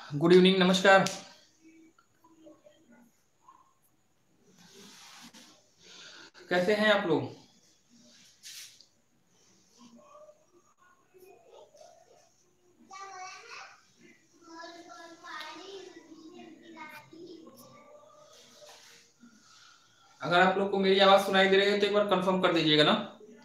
Good evening, नमस्कार। कैसे हैं आप लोग? अगर आप लोग को मेरी आवाज सुनाई दे रही है तो एक बार कंफर्म कर दीजिएगा ना।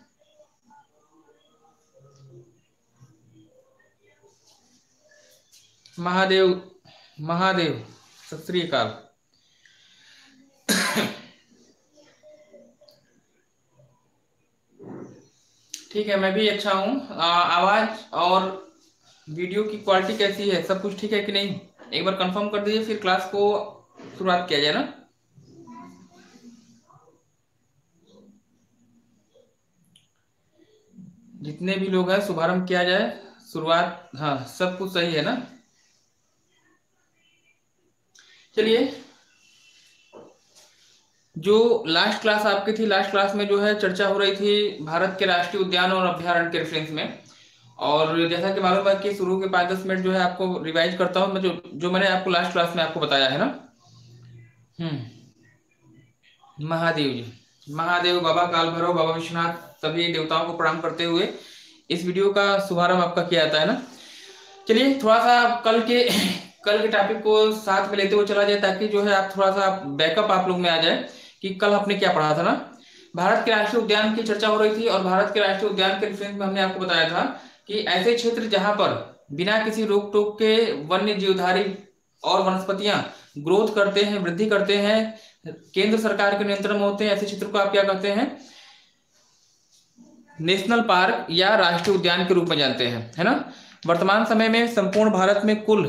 महादेव, महादेव, सत श्री अकाल। ठीक है, मैं भी अच्छा हूँ। आवाज और वीडियो की क्वालिटी कैसी है? सब कुछ ठीक है कि नहीं? एक बार कंफर्म कर दीजिए, फिर क्लास को शुरुआत किया जाए ना। जितने भी लोग हैं शुभारंभ किया जाए, शुरुआत। हाँ, सब कुछ सही है ना? चलिए, जो लास्ट क्लास आपकी थी, लास्ट क्लास में जो है चर्चा हो रही थी भारत के राष्ट्रीय उद्यान और अभ्यारण्य के रेफरेंस में। और जैसा कि मालूम है कि शुरू के 5-10 मिनट जो है आपको रिवाइज करता हूँ मैं, जो मैंने आपको लास्ट क्लास में आपको बताया है ना। हम्म। महादेव जी, महादेव, बाबा काल भैरव, बाबा विश्वनाथ, सभी देवताओं को प्रणाम करते हुए इस वीडियो का शुभारंभ आपका किया जाता है ना। चलिए, थोड़ा सा कल के टॉपिक को साथ में लेते हुए चला जाए, ताकि जो है आप थोड़ा सा बैकअप आप लोग में आ जाए कि कल आपने क्या पढ़ा था ना। भारत के राष्ट्रीय उद्यान की चर्चा हो रही थी, और भारत के राष्ट्रीय उद्यान के रेफरेंस में हमने आपको बताया था कि ऐसे क्षेत्र जहां पर बिना किसी रोक टोक के वन्य जीवधारी और वनस्पतियां ग्रोथ करते हैं, वृद्धि करते हैं, केंद्र सरकार के नियंत्रण में होते हैं, ऐसे क्षेत्र को आप क्या कहते हैं? नेशनल पार्क या राष्ट्रीय उद्यान के रूप में जानते हैं, है ना। वर्तमान समय में संपूर्ण भारत में कुल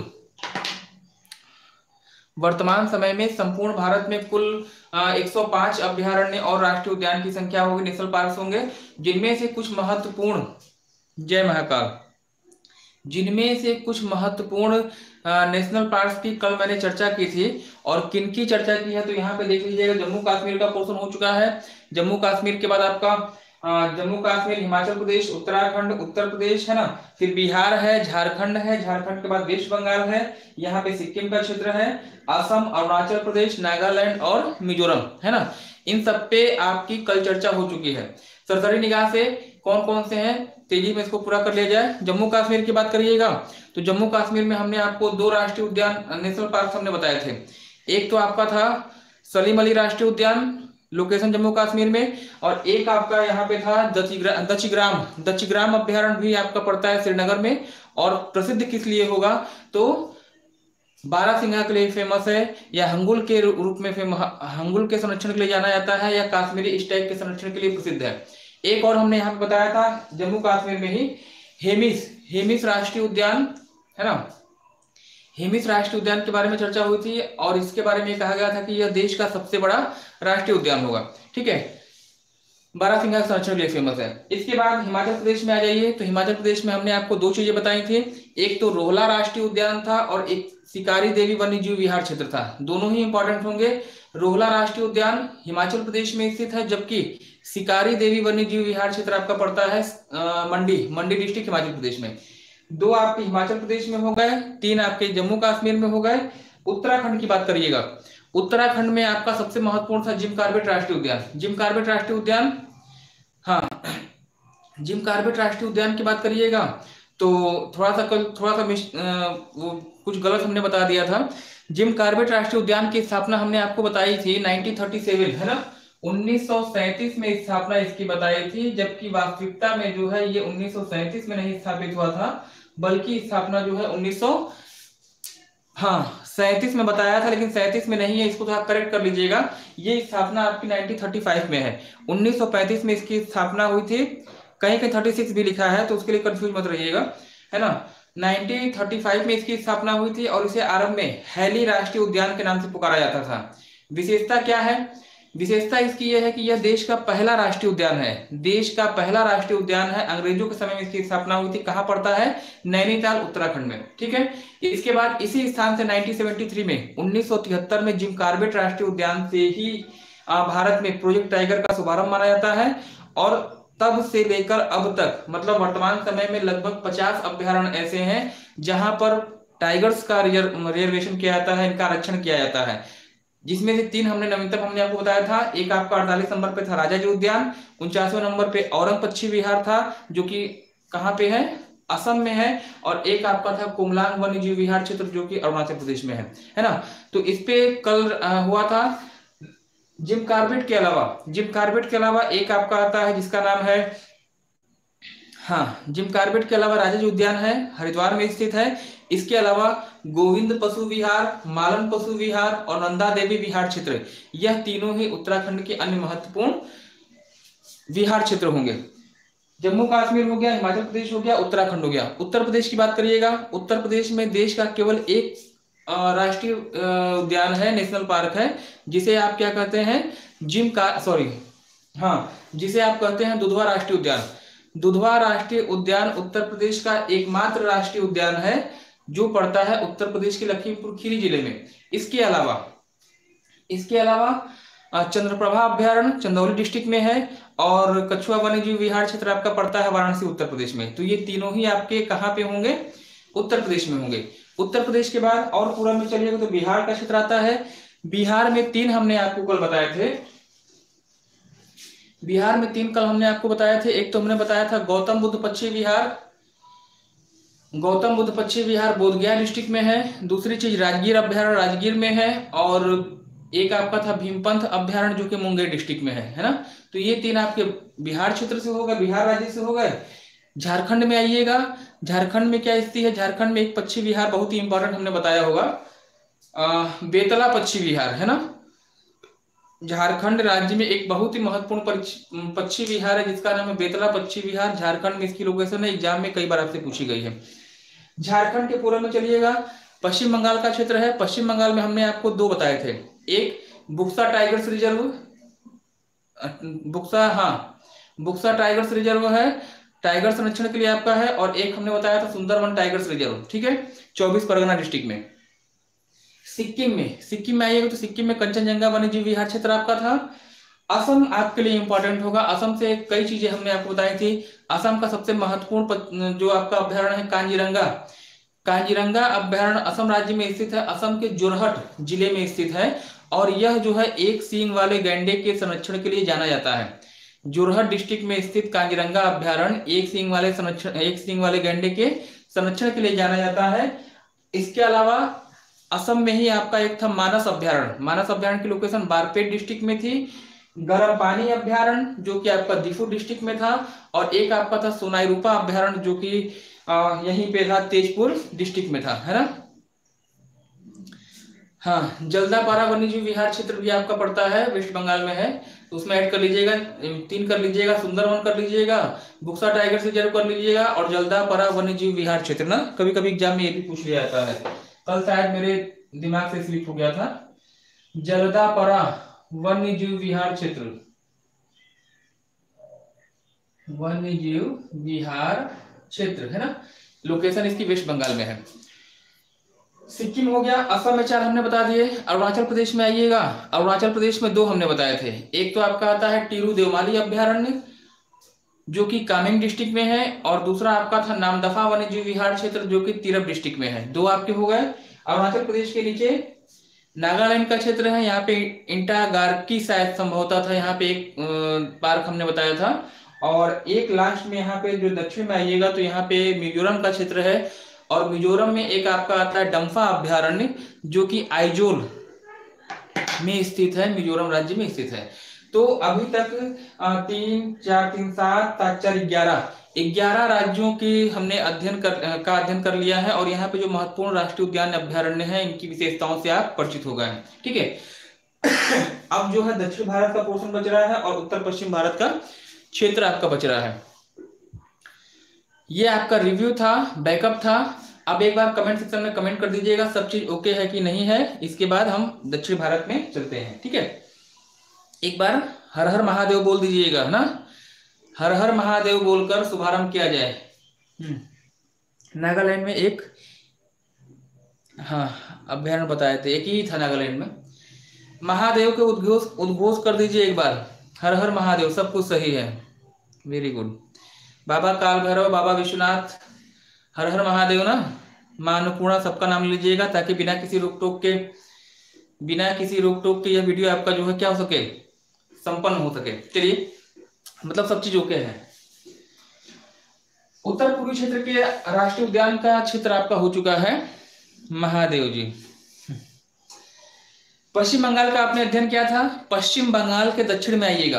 वर्तमान समय में संपूर्ण भारत में कुल 105 अभ्यारण्य और राष्ट्रीय उद्यान की संख्या होगी, नेशनल पार्क होंगे। जिनमें से कुछ महत्वपूर्ण, जय महाकाल, जिनमें से कुछ महत्वपूर्ण नेशनल पार्क की कल मैंने चर्चा की थी। और किन की चर्चा की है तो यहाँ पे देख लीजिएगा, जम्मू कश्मीर का पोर्शन हो चुका है। जम्मू कश्मीर के बाद आपका जम्मू कश्मीर, हिमाचल प्रदेश, उत्तराखंड, उत्तर प्रदेश, है ना। फिर बिहार है, झारखंड है, झारखंड के बाद वेस्ट बंगाल है, यहाँ पे सिक्किम का क्षेत्र है, असम, अरुणाचल प्रदेश, नागालैंड और मिजोरम, है ना। इन सब पे आपकी कल चर्चा हो चुकी है। सरसरी निगाह से कौन कौन से हैं, तेजी में इसको पूरा कर लिया जाए। जम्मू कश्मीर की बात करिएगा तो जम्मू कश्मीर में हमने आपको 2 राष्ट्रीय उद्यान, नेशनल पार्क हमने बताए थे। एक तो आपका था सलीम अली राष्ट्रीय उद्यान, लोकेशन जम्मू कश्मीर में, और एक आपका यहाँ पे था दचीग्राम अभ्यारण्य भी आपका पड़ता है श्रीनगर में। और प्रसिद्ध किस लिए होगा तो बारहसिंगा के लिए फेमस है, या हंगुल के रूप में हंगुल के संरक्षण के लिए जाना जाता है, या कश्मीरी स्टैग के संरक्षण के लिए प्रसिद्ध है। एक और हमने यहाँ पे बताया था जम्मू कश्मीर में ही हेमिस हेमिस राष्ट्रीय उद्यान, है ना। हेमिस राष्ट्रीय उद्यान के बारे में चर्चा हुई थी, और इसके बारे में कहा गया था कि यह देश का सबसे बड़ा राष्ट्रीय उद्यान होगा, ठीक है। बारहसिंगा के संरक्षण के लिए फेमस है। इसके बाद हिमाचल प्रदेश में आ जाइए, तो हिमाचल प्रदेश में हमने आपको 2 चीजें बताई थी। एक तो रोहला राष्ट्रीय उद्यान था, और एक शिकारी देवी वन्य जीव विहार क्षेत्र था। दोनों ही इंपॉर्टेंट होंगे। रोहला राष्ट्रीय उद्यान हिमाचल प्रदेश में स्थित है, जबकि शिकारी देवी वन्य जीव विहार क्षेत्र आपका पड़ता है मंडी डिस्ट्रिक्ट, हिमाचल प्रदेश में। 2 आपके हिमाचल प्रदेश में हो गए, 3 आपके जम्मू कश्मीर में हो गए। उत्तराखंड की बात करिएगा, उत्तराखंड में आपका सबसे महत्वपूर्ण था जिम कॉर्बेट राष्ट्रीय उद्यान। जिम कॉर्बेट राष्ट्रीय उद्यान, हाँ, जिम कॉर्बेट राष्ट्रीय उद्यान की बात करिएगा तो वो कुछ गलत हमने बता दिया था। जिम कॉर्बेट राष्ट्रीय उद्यान की स्थापना हमने आपको बताई थी 1937, है ना। 1937 में स्थापना इसकी बताई थी, जबकि वास्तविकता में जो है ये 1937 में नहीं स्थापित हुआ था, बल्कि स्थापना जो है 37 में बताया था, लेकिन 37 में नहीं है, इसको तो आप करेक्ट कर लीजिएगा। ये स्थापना आपकी 1935 में है। 1935 में इसकी स्थापना हुई थी, कहीं कहीं 36 भी लिखा है, तो उसके लिए कंफ्यूज मत रहिएगा, है ना। 1935 में इसकी स्थापना हुई थी, और इसे आरंभ में हैली राष्ट्रीय उद्यान के नाम से पुकारा जाता था। विशेषता क्या है? विशेषता इसकी यह है कि यह देश का पहला राष्ट्रीय उद्यान है, देश का पहला राष्ट्रीय उद्यान है। अंग्रेजों के समय में इसकी स्थापना हुई थी। कहां पड़ता है? नैनीताल, उत्तराखंड में, ठीक है। इसके बाद इसी स्थान से 1973 में 1973 में जिम कॉर्बेट राष्ट्रीय उद्यान से ही भारत में प्रोजेक्ट टाइगर का शुभारंभ माना जाता है। और तब से लेकर अब तक, मतलब वर्तमान समय में लगभग 50 अभ्यारण्य ऐसे हैं जहां पर टाइगर्स का रिजर्वेशन किया जाता है, इनका आरक्षण किया जाता है, जिसमें से 3 हमने नवीनतम हमने आपको बताया था। एक आपका 48 नंबर पे था राजाजी उद्यान, 49वें नंबर पे औरंग पक्षी विहार था जो कि कहाँ पे है, असम में है, और एक आपका था कुमलांग वन्य जीव विहार क्षेत्र जो कि अरुणाचल प्रदेश में है ना। तो इस पे कल हुआ था। जिम कार्बेट के अलावा एक आपका आता है जिसका नाम है, हाँ, जिम कार्बेट के अलावा राजाजी उद्यान है, हरिद्वार में स्थित है। इसके अलावा गोविंद पशु विहार, मालन पशु विहार और नंदा देवी विहार क्षेत्र, यह तीनों ही उत्तराखंड के अन्य महत्वपूर्ण विहार क्षेत्र होंगे। जम्मू कश्मीर हो गया, हिमाचल प्रदेश हो गया, उत्तराखंड हो गया। उत्तर प्रदेश की बात करिएगा, उत्तर प्रदेश में देश का केवल एक राष्ट्रीय उद्यान है, नेशनल पार्क है, जिसे आप क्या कहते हैं, जिसे आप कहते हैं दुधवा राष्ट्रीय उद्यान। दुधवा राष्ट्रीय उद्यान उत्तर प्रदेश का एकमात्र राष्ट्रीय उद्यान है जो पड़ता है उत्तर प्रदेश के लखीमपुर खीरी जिले में। इसके अलावा चंद्रप्रभा अभ्यारण्य चंदौली डिस्ट्रिक्ट में है, और कछुआ वन्यजीव विहार क्षेत्र आपका पड़ता है वाराणसी उत्तर प्रदेश में। तो ये तीनों ही आपके कहाँ पे होंगे, उत्तर प्रदेश में होंगे। उत्तर प्रदेश के बाद और पूरा में चलिएगा तो बिहार का क्षेत्र आता है। बिहार में 3 हमने आपको कल बताए थे, बिहार में 3 कल हमने आपको बताए थे। एक तो हमने बताया था गौतम बुद्ध पक्षी विहार बोधगया डिस्ट्रिक्ट में है। दूसरी चीज राजगीर अभ्यारण्य राजगीर में है, और एक आपका था भीमपंथ अभ्यारण्य जो कि मुंगेर डिस्ट्रिक्ट में है ना। तो ये 3 आपके बिहार क्षेत्र से हो गए, बिहार राज्य से हो गए। झारखंड में आइएगा, झारखंड में क्या स्थिति है, झारखंड में एक पक्षी विहार बहुत ही इंपॉर्टेंट हमने बताया होगा, बेतला पक्षी विहार है ना। झारखंड राज्य में एक बहुत ही महत्वपूर्ण पक्षी विहार है जिसका नाम है बेतला पक्षी विहार। झारखंड में इसकी लोकेशन है, एग्जाम में कई बार आपसे पूछी गई है। झारखंड के पूर्व में चलिएगा, पश्चिम बंगाल का क्षेत्र है। पश्चिम बंगाल में हमने आपको 2 बताए थे, एक Buxa tigers reserve, Buxa tigers reserve है, टाइगर संरक्षण के लिए आपका है, और एक हमने बताया था सुंदरवन टाइगर्स रिजर्व, ठीक है, 24 परगना डिस्ट्रिक्ट में। सिक्किम में आइएगा तो सिक्किम में कंचनजंगा वन्यजीव विहार क्षेत्र आपका था। असम आपके लिए इंपॉर्टेंट होगा, असम से कई चीजें हमने आपको बताई थी। असम का सबसे महत्वपूर्ण जो आपका अभ्यारण्य है कांजीरंगा अभ्यारण्य असम राज्य में स्थित है, असम के जोरहट जिले में स्थित है, और यह जो है एक सींग वाले गैंडे के संरक्षण के लिए जाना जाता है। जोरहट डिस्ट्रिक्ट में स्थित कांजीरंगा अभ्यारण्य एक सींग वाले गैंडे के संरक्षण के लिए जाना जाता है। इसके अलावा असम में ही आपका एक था मानस अभ्यारण्य की लोकेशन बारपेट डिस्ट्रिक्ट में थी। गर्म पानी अभ्यारण्य जो कि आपका दीफू डिस्ट्रिक्ट में था, और एक आपका था सोनाई रूपा अभ्यारण्य जो कि यहीं पे था तेजपुर डिस्ट्रिक्ट में था, है ना। हाँ, जल्दापारा वन्यजीव विहार क्षेत्र भी आपका पड़ता है, वेस्ट बंगाल में है, तो उसमें ऐड कर लीजिएगा, 3 कर लीजिएगा, सुंदरवन कर लीजिएगा, बुक्सा टाइगर रिजर्व कर लीजिएगा, और जल्दापारा वन्यजीव विहार क्षेत्र ना, कभी कभी एग्जाम में ये भी पूछ लिया जाता है। कल शायद मेरे दिमाग से स्लिप हो गया था, जल्दापारा वन्यजीव विहार क्षेत्र है ना, लोकेशन इसकी वेस्ट बंगाल में है। सिक्किम हो गया, असम में 4 हमने बता दिए। अरुणाचल प्रदेश में आइएगा, अरुणाचल प्रदेश में 2 हमने बताए थे। एक तो आपका आता है टीरू देवमाली अभ्यारण्य जो कि कामेंग डिस्ट्रिक्ट में है, और दूसरा आपका था नामदफा वन्यजीव विहार क्षेत्र जो कि तिरप डिस्ट्रिक्ट में है। 2 आपके हो गए। अरुणाचल प्रदेश के नीचे नागालैंड का क्षेत्र है, यहाँ पे इंटागार्की शायद संभवतः था, यहाँ पे एक पार्क हमने बताया था, और एक लास्ट में यहाँ पे जो दक्षिण में आइएगा तो यहाँ पे मिजोरम का क्षेत्र है, और मिजोरम में एक आपका आता है डम्फा अभ्यारण्य जो कि आइजोल में स्थित है, मिजोरम राज्य में स्थित है। तो अभी तक 3 4 3 7 4 11 राज्यों की हमने अध्ययन कर लिया है, और यहाँ पे जो महत्वपूर्ण राष्ट्रीय उद्यान अभ्यारण्य है इनकी विशेषताओं से आप परिचित हो गए हैं, ठीक है। अब जो है दक्षिण भारत का पोर्शन बच रहा है, और उत्तर पश्चिम भारत का क्षेत्र आपका बच रहा है। ये आपका रिव्यू था, बैकअप था। अब एक बार कमेंट सेक्शन में कमेंट कर दीजिएगा सब चीज ओके है कि नहीं है, इसके बाद हम दक्षिण भारत में चलते हैं, ठीक है। एक बार हर हर महादेव बोल दीजिएगा ना, हर हर महादेव बोलकर शुभारंभ किया जाए। नागालैंड में एक अभ्यारण्य बताए थे, एक ही था नागालैंड में। महादेव के उद्घोष कर दीजिए एक बार, हर हर महादेव, सब कुछ सही है, वेरी गुड। बाबा काल भैरव, बाबा विश्वनाथ, हर हर महादेव ना, माँ अन्नपूर्णा सबका नाम लीजिएगा, ताकि बिना किसी रोक टोक के यह वीडियो आपका जो है क्या हो सके, संपन्न हो सके। चलिए, मतलब सब चीज ओके है। उत्तर पूर्वी क्षेत्र के राष्ट्रीय उद्यान का क्षेत्र आपका हो चुका है महादेव जी। पश्चिम बंगाल का आपने अध्ययन किया था। पश्चिम बंगाल के दक्षिण में आइएगा,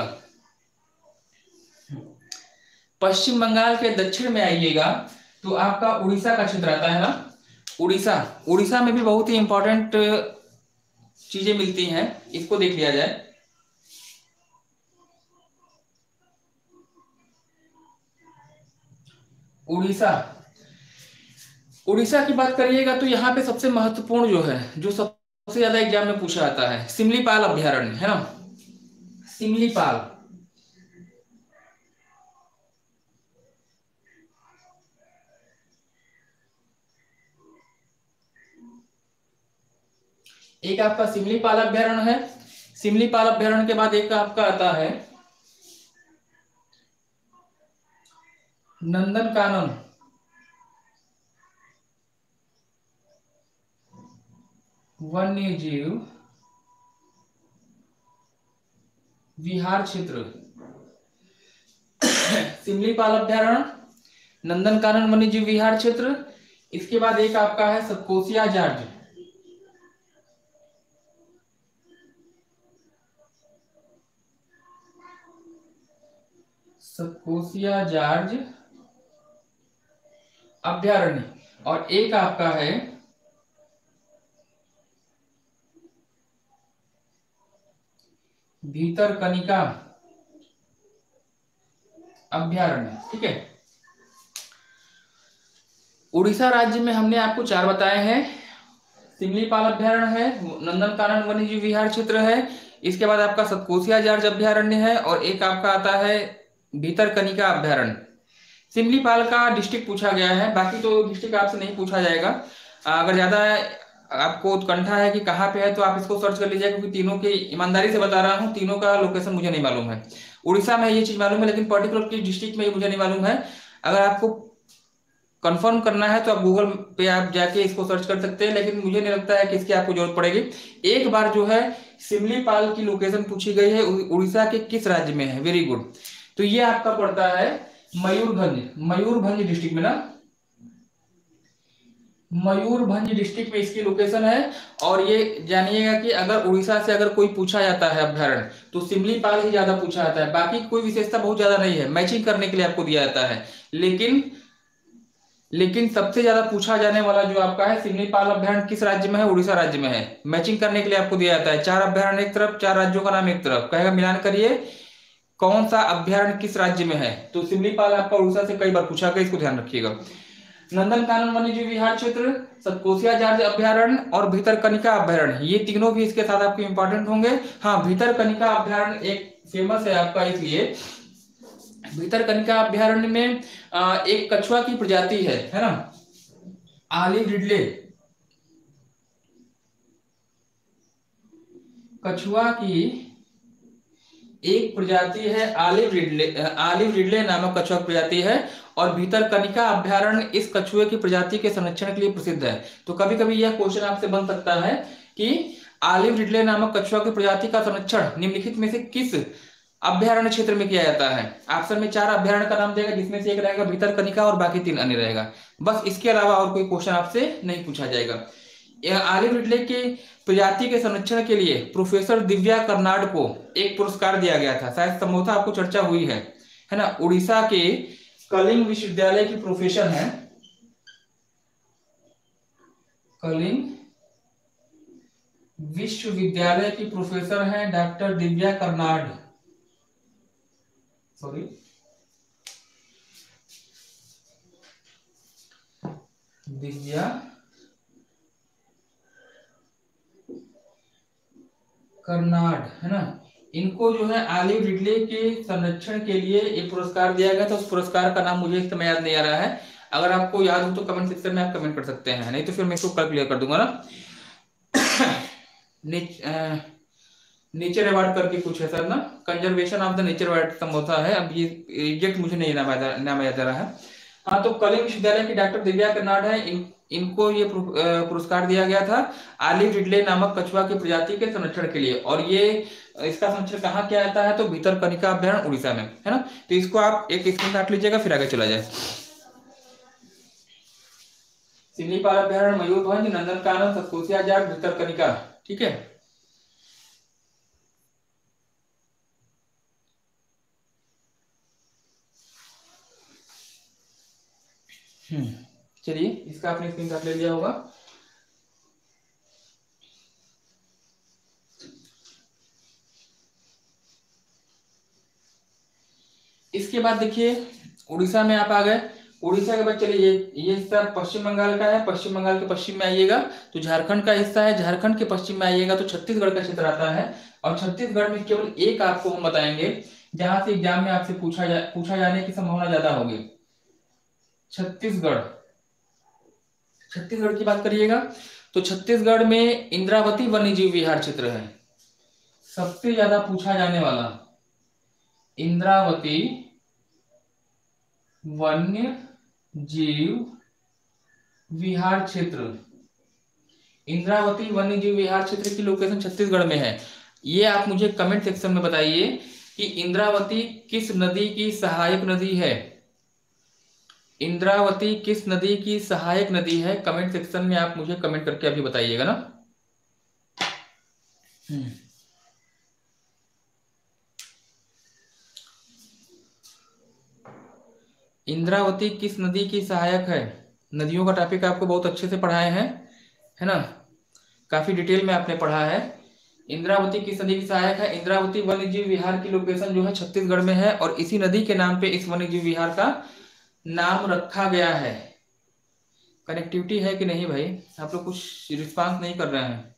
पश्चिम बंगाल के दक्षिण में आइएगा तो आपका उड़ीसा का क्षेत्र आता है ना। उड़ीसा, उड़ीसा में भी बहुत ही इंपॉर्टेंट चीजें मिलती हैं, इसको देख लिया जाए। उड़ीसा, उड़ीसा की बात करिएगा तो यहाँ पे सबसे महत्वपूर्ण जो है, जो सबसे ज्यादा एग्जाम में पूछा जाता है, सिमलीपाल अभ्यारण्य है ना। सिमलीपाल, एक आपका सिमलीपाल अभ्यारण्य है। सिमलीपाल अभ्यारण्य के बाद एक आपका आता है नंदनकानन वन्य जीव विहार क्षेत्र। सिमलीपाल अभ्यारण्य, नंदनकानन वन्य जीव विहार क्षेत्र। इसके बाद एक आपका है सतकोसिया जार्ज, सतकोसिया जार्ज अभ्यारण्य। और एक आपका है भीतरकनिका अभ्यारण्य। ठीक है, उड़ीसा राज्य में हमने आपको 4 बताए हैं। सिमलीपाल अभ्यारण्य है, नंदनकानन वन्यजीव विहार क्षेत्र है, इसके बाद आपका सतकोसिया जार्ज अभ्यारण्य है, और एक आपका आता है भीतरकनिका अभ्यारण्य। सिमलीपाल का डिस्ट्रिक्ट पूछा गया है, बाकी तो डिस्ट्रिक्ट आपसे नहीं पूछा जाएगा। अगर ज्यादा आपको उत्कंठा है कि कहाँ पे है तो आप इसको सर्च कर लीजिए, क्योंकि तीनों की ईमानदारी से बता रहा हूँ, तीनों का लोकेशन मुझे नहीं मालूम है। उड़ीसा में ये चीज मालूम है, लेकिन पर्टिकुलर किस डिस्ट्रिक्ट में ये मुझे नहीं मालूम है। अगर आपको कंफर्म करना है तो आप गूगल पे आप जाके इसको सर्च कर सकते हैं, लेकिन मुझे नहीं लगता है कि इसकी आपको जरूरत पड़ेगी। एक बार जो है सिमलीपाल की लोकेशन पूछी गई है, उड़ीसा के किस राज्य में है। वेरी गुड, तो ये आपका पड़ता है मयूरभंज, मयूरभंज डिस्ट्रिक्ट में ना, मयूरभंज डिस्ट्रिक्ट में इसकी लोकेशन है। और ये जानिएगा कि अगर उड़ीसा से अगर कोई पूछा जाता है अभ्यारण्य तो सिमलीपाल ही ज्यादा पूछा जाता है, बाकी कोई विशेषता बहुत ज्यादा नहीं है, मैचिंग करने के लिए आपको दिया जाता है। लेकिन सबसे ज्यादा पूछा जाने वाला जो आपका है सिमलीपाल अभ्यारण्य किस राज्य में है, उड़ीसा राज्य में है। मैचिंग करने के लिए आपको दिया जाता है 4 अभ्यारण्य एक तरफ, 4 राज्यों का नाम एक तरफ, कहेगा मिलान करिए कौन सा अभ्यारण्य किस राज्य में है। तो सिमलीपाल आपका उड़ीसा से कई बार पूछा गया, इसको ध्यान रखिएगा। नंदनकानन वन्यजीव विहार क्षेत्र, सतकोसिया जार्ज अभ्यारण्य और भीतरकनिका अभ्यारण्य, ये तीनों भी इसके साथ आपके इंपॉर्टेंट होंगे। हाँ, भीतरकनिका अभ्यारण्य एक फेमस है आपका, इसलिए भीतरकनिका अभ्यारण्य में एक कछुआ की प्रजाति है ना, ऑलिव रिडले, कछुआ की एक प्रजाति है ऑलिव रिडले नामक कछुआ प्रजाति है। और भीतरकनिका अभ्यारण्य इस कछुए की प्रजाति के संरक्षण के लिए प्रसिद्ध है। तो कभी कभी यह क्वेश्चन आपसे बन सकता है कि ऑलिव रिडले नामक कछुआ की प्रजाति का संरक्षण निम्नलिखित में से किस अभ्यारण्य क्षेत्र में किया जाता है। ऑप्शन में 4 अभ्यारण्य का नाम देगा, जिसमें से एक रहेगा भीतरकनिका और बाकी 3 अन्य रहेगा। बस इसके अलावा और कोई क्वेश्चन आपसे नहीं पूछा जाएगा। ऑलिव रिडले की प्रजाति के संरक्षण के लिए प्रोफेसर दिव्या कर्नाड को एक पुरस्कार दिया गया था, शायद संभवतः आपको चर्चा हुई है ना। उड़ीसा के कलिंग विश्वविद्यालय की प्रोफेसर है, कलिंग विश्वविद्यालय की प्रोफेसर है डॉक्टर दिव्या कर्नाड, सॉरी दिव्या कर्नाड है ना। इनको जो है ऑलिव रिडले के संरक्षण के लिए एक पुरस्कार दिया गया था। उस पुरस्कार का नाम मुझे इस समय याद नहीं आ रहा है, अगर आपको याद हो तो कमेंट सेक्शन में आप कमेंट कर सकते हैं, नहीं तो फिर मैं इसको कल क्लियर कर दूंगा ना। नेचर अवार्ड करके कुछ है सर ना, conservation of the nature award संभवतः है, अब ये एग्जैक्ट मुझे नहीं नाम याद आ रहा है। हाँ, तो कलिंग विश्वविद्यालय की डॉक्टर दिव्या कर्नाड है, इनको ये पुरस्कार दिया गया था आलिव रिडले नामक कछुआ की प्रजाति के संरक्षण के लिए। और ये इसका संरक्षण कहाँ किया जाता है, तो भितरकनिका अभ्यारण्य उड़ीसा में, है ना। तो इसको आप एक स्क्रीन काट लीजिएगा, फिर आगे चला जाए। सिमलीपाल अभ्यारण्य, मयूरभंज, नंदनकानन, सतकोसिया जाट, भितरकनिका, ठीक है। चलिए, इसका आपने स्क्रीन काट ले लिया होगा। इसके बाद देखिए उड़ीसा में आप आ गए। उड़ीसा के बाद चलिए ये हिस्सा पश्चिम बंगाल का है, पश्चिम बंगाल के पश्चिम में आइएगा तो झारखंड का हिस्सा है, झारखंड के पश्चिम में आइएगा तो छत्तीसगढ़ का क्षेत्र आता है। और छत्तीसगढ़ में केवल एक आपको हम बताएंगे जहां से एग्जाम में आपसे पूछा जाने की संभावना ज्यादा होगी। छत्तीसगढ़, छत्तीसगढ़ की बात करिएगा तो छत्तीसगढ़ में इंद्रावती वन्यजीव विहार क्षेत्र है, सबसे ज्यादा पूछा जाने वाला इंद्रावती वन्य जीव विहार क्षेत्र। इंद्रावती वन्य जीव विहार क्षेत्र की लोकेशन छत्तीसगढ़ में है। ये आप मुझे कमेंट सेक्शन में बताइए कि इंद्रावती किस नदी की सहायक नदी है। इंद्रावती किस नदी की सहायक नदी है, कमेंट सेक्शन में आप मुझे कमेंट करके अभी बताइएगा ना। इंद्रावती किस नदी की सहायक है, नदियों का टॉपिक आपको बहुत अच्छे से पढ़ाए हैं, है ना, काफी डिटेल में आपने पढ़ा है। इंद्रावती किस नदी की सहायक है, इंद्रावती वन्यजीव विहार की लोकेशन जो है छत्तीसगढ़ में है और इसी नदी के नाम पे इस वन्यजीव विहार का नाम रखा गया है। कनेक्टिविटी है कि नहीं भाई, आप लोग कुछ रिस्पांस नहीं कर रहे हैं।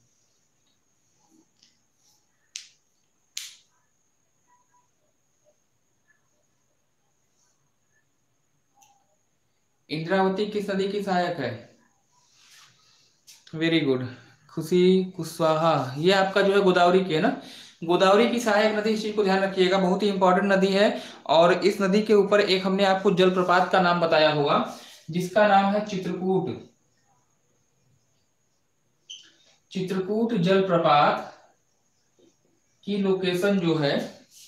इंद्रावती किस नदी की सहायक है, वेरी गुड, खुशी कुशवाहा, ये आपका जो है गोदावरी की है ना, गोदावरी की सहायक नदी, इस चीज को ध्यान रखिएगा, बहुत ही इंपॉर्टेंट नदी है। और इस नदी के ऊपर एक हमने आपको जलप्रपात का नाम बताया होगा जिसका नाम है चित्रकूट। चित्रकूट जलप्रपात की लोकेशन जो है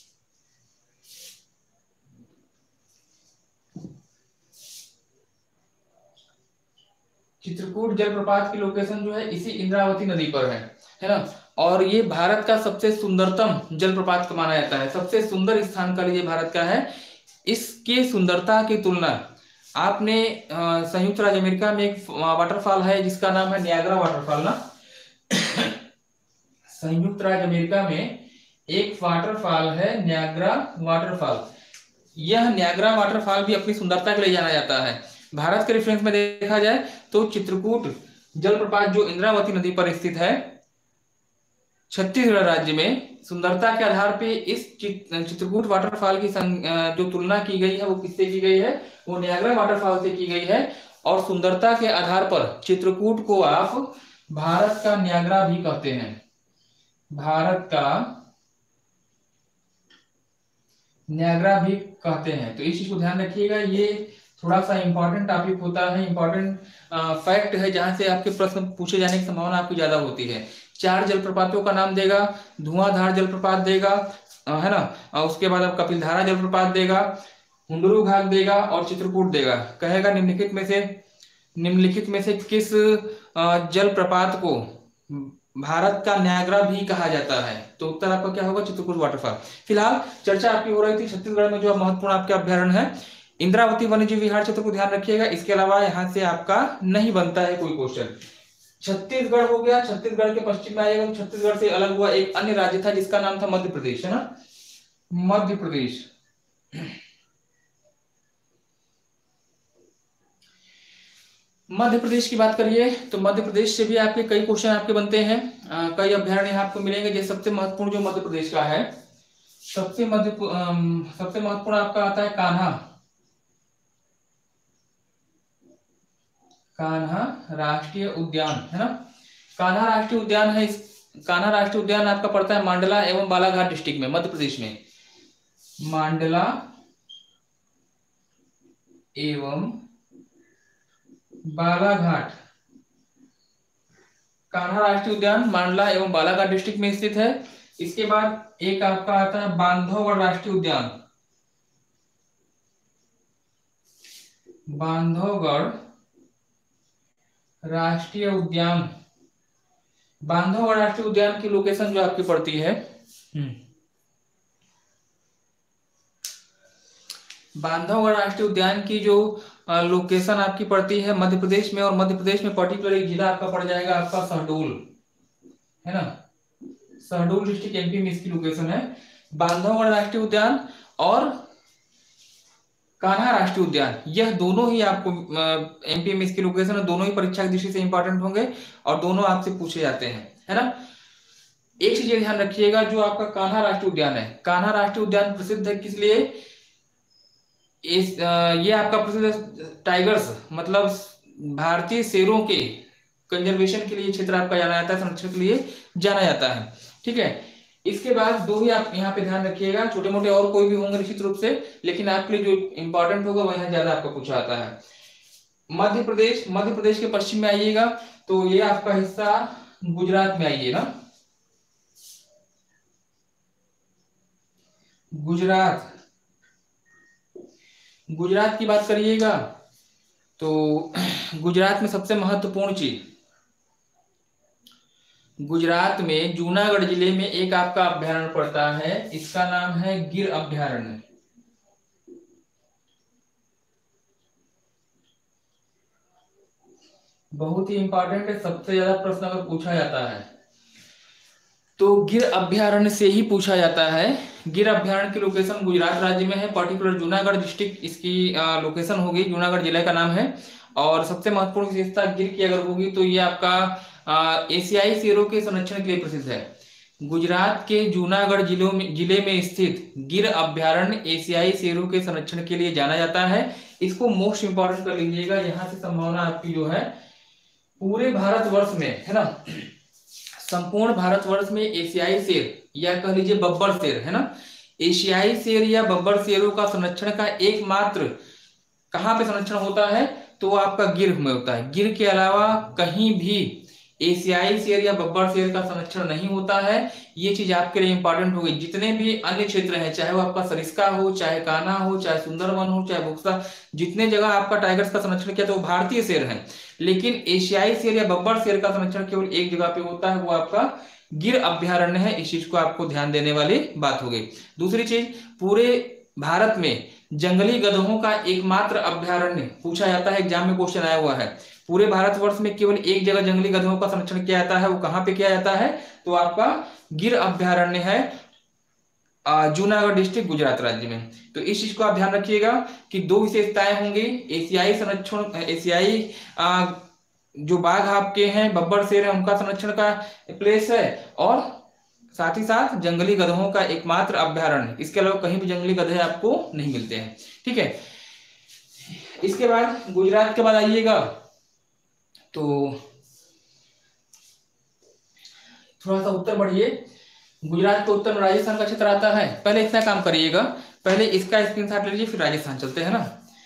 चित्रकूट जलप्रपात की लोकेशन जो है इसी इंद्रावती नदी पर है ना। और ये भारत का सबसे सुंदरतम जलप्रपात माना जाता है, सबसे सुंदर स्थान का लिए भारत का है। इसके सुंदरता की तुलना आपने संयुक्त राज्य अमेरिका में एक वाटरफॉल है जिसका नाम है नियाग्रा वाटरफॉल ना। संयुक्त राज्य अमेरिका में एक वाटरफॉल है नियाग्रा वाटरफॉल, यह नियाग्रा वाटरफॉल भी अपनी सुंदरता के लिए जाना जाता है। भारत के रेफरेंस में देखा जाए तो चित्रकूट जलप्रपात जो इंद्रावती नदी पर स्थित है छत्तीसगढ़ राज्य में, सुंदरता के आधार पे इस चित्रकूट वाटरफॉल की जो तुलना की गई है वो किससे की गई है, वो नियाग्रा वाटरफॉल से की गई है। और सुंदरता के आधार पर चित्रकूट को आप भारत का नियाग्रा भी कहते हैं, भारत का नियाग्रा भी कहते हैं। तो इस चीज को ध्यान रखिएगा, ये थोड़ा सा इंपॉर्टेंट टॉपिक होता है, इंपॉर्टेंट फैक्ट है जहां से आपके प्रश्न पूछे जाने की संभावना आपकी ज्यादा होती है। 4 जलप्रपातों का नाम देगा, धुआंधार जलप्रपात देगा, है ना, उसके बाद अब कपिलधारा जलप्रपात देगा, हुंडरू घाट देगा और चित्रकूट देगा। कहेगा निम्नलिखित में से किस जलप्रपात को भारत का नियाग्रा भी कहा जाता है, तो उत्तर आपका क्या होगा, चित्रकूट वाटरफॉल। फिलहाल चर्चा आपकी हो रही थी छत्तीसगढ़ में जो महत्वपूर्ण आपके अभ्यारण्य है इंद्रावती वन्यजीव विहार क्षेत्र को ध्यान रखिएगा। इसके अलावा यहां से आपका नहीं बनता है कोई क्वेश्चन। छत्तीसगढ़ हो गया, छत्तीसगढ़ के पश्चिम में आएगा, छत्तीसगढ़ से अलग हुआ एक अन्य राज्य था जिसका नाम था मध्य प्रदेश, है ना, मध्य प्रदेश। मध्य प्रदेश की बात करिए तो मध्य प्रदेश से भी आपके कई क्वेश्चन आपके बनते हैं, कई अभ्यारण्य आपको मिलेंगे। जैसे सबसे महत्वपूर्ण जो मध्य प्रदेश का है, सबसे महत्वपूर्ण आपका आता है कान्हा राष्ट्रीय उद्यान, है ना। कान्हा राष्ट्रीय उद्यान है, कान्हा राष्ट्रीय उद्यान आपका पड़ता है मांडला एवं बालाघाट डिस्ट्रिक्ट में, मध्य प्रदेश में, मांडला एवं बालाघाट, कान्हा राष्ट्रीय उद्यान मांडला एवं बालाघाट डिस्ट्रिक्ट में स्थित है। इसके बाद एक आपका आता है बांधवगढ़ राष्ट्रीय उद्यान, बांधवगढ़ राष्ट्रीय उद्यान। बांधवगढ़ राष्ट्रीय उद्यान की लोकेशन जो आपकी पड़ती है, बांधवगढ़ राष्ट्रीय उद्यान की जो लोकेशन आपकी पड़ती है मध्य प्रदेश में, और मध्य प्रदेश में पर्टिकुलर एक जिला आपका पड़ जाएगा आपका शहडोल, है ना, शहडोल डिस्ट्रिक्ट एमपी में इसकी लोकेशन है। बांधवगढ़ राष्ट्रीय उद्यान और कान्हा राष्ट्रीय उद्यान, यह दोनों ही आपको एमपी में इसकी लोकेशन है, दोनों ही परीक्षा की दृष्टि से इंपॉर्टेंट होंगे और दोनों आपसे पूछे जाते हैं, है ना। एक चीज ध्यान रखिएगा, जो आपका कान्हा राष्ट्रीय उद्यान है, कान्हा राष्ट्रीय उद्यान प्रसिद्ध है किस लिए? ये आपका प्रसिद्ध है टाइगर्स, मतलब भारतीय शेरों के कंजर्वेशन के लिए क्षेत्र आपका जाना जाता है, संरक्षण के लिए जाना जाता है, ठीक है। इसके बाद दो ही आप यहाँ पे ध्यान रखिएगा, छोटे मोटे और कोई भी होंगे निश्चित रूप से, लेकिन आपके लिए जो इंपॉर्टेंट होगा वह यहाँ ज्यादा आपका पूछा आता है। मध्य प्रदेश, मध्य प्रदेश के पश्चिम में आइएगा तो ये आपका हिस्सा गुजरात में आइए ना, गुजरात, गुजरात की बात करिएगा तो गुजरात में सबसे महत्वपूर्ण चीज, गुजरात में जूनागढ़ जिले में एक आपका अभ्यारण्य पड़ता है, इसका नाम है गिर अभ्यारण्य। बहुत ही इंपॉर्टेंट है, सबसे ज्यादा प्रश्न अगर पूछा जाता है तो गिर अभ्यारण्य से ही पूछा जाता है। गिर अभ्यारण्य की लोकेशन गुजरात राज्य में है, पर्टिकुलर जूनागढ़ डिस्ट्रिक्ट इसकी लोकेशन होगी, जूनागढ़ जिले का नाम है। और सबसे महत्वपूर्ण विशेषता गिर की अगर होगी तो ये आपका एशियाई शेरों के संरक्षण के लिए प्रसिद्ध है। गुजरात के जूनागढ़ जिले में स्थित गिर अभ्यारण्य एशियाई शेरों के संरक्षण के लिए जाना जाता है। इसको मोस्ट इंपॉर्टेंट कर लीजिएगा, यहाँ से संभावना आपकी जो है पूरे भारतवर्ष में, है ना, संपूर्ण भारतवर्ष में एशियाई शेर या कह लीजिए बब्बर शेर, है ना, एशियाई शेर या बब्बर शेरों का संरक्षण का एकमात्र कहां पे संरक्षण होता है तो आपका गिर में होता है। गिर के अलावा कहीं भी एशियाई शेर या बब्बर शेर का संरक्षण नहीं होता है। ये चीज आपके लिए इंपॉर्टेंट होगी। जितने भी अन्य क्षेत्र हैं, चाहे वो आपका सरिस्का हो, चाहे कान्हा हो, चाहे सुंदरवन हो, चाहे बुक्सा, जितने जगह आपका टाइगर्स का संरक्षण किया तो वो भारतीय शेर है, लेकिन एशियाई शेर या बब्बर शेर का संरक्षण केवल एक जगह पे होता है, वो आपका गिर अभ्यारण्य है। इस चीज को आपको ध्यान देने वाली बात हो गई। दूसरी चीज, पूरे भारत में जंगली गधों का एकमात्र अभ्यारण्य पूछा जाता है, एग्जाम में क्वेश्चन आया हुआ है। पूरे भारतवर्ष में केवल एक जगह जंगली गधों का संरक्षण किया जाता है, वो कहां पे किया जाता है तो आपका गिर अभ्यारण्य है, जूनागढ़ डिस्ट्रिक्ट गुजरात राज्य में। तो इस चीज को आप ध्यान रखिएगा कि दो विशेषताएं होंगी, एशियाई संरक्षण, एशियाई जो बाघ आपके हैं, बब्बर शेर है, उनका संरक्षण का प्लेस है, और साथ ही साथ जंगली गधों का एकमात्र अभ्यारण्य। इसके अलावा कहीं भी जंगली गधे आपको नहीं मिलते हैं, ठीक है। इसके बाद गुजरात के बाद आइएगा तो थोड़ा सा उत्तर बढ़िए। गुजरात के उत्तर में राजस्थान का क्षेत्र आता है। पहले इतना काम करिएगा, पहले इसका स्क्रीनशॉट ले लीजिए, फिर राजस्थान चलते हैं ना।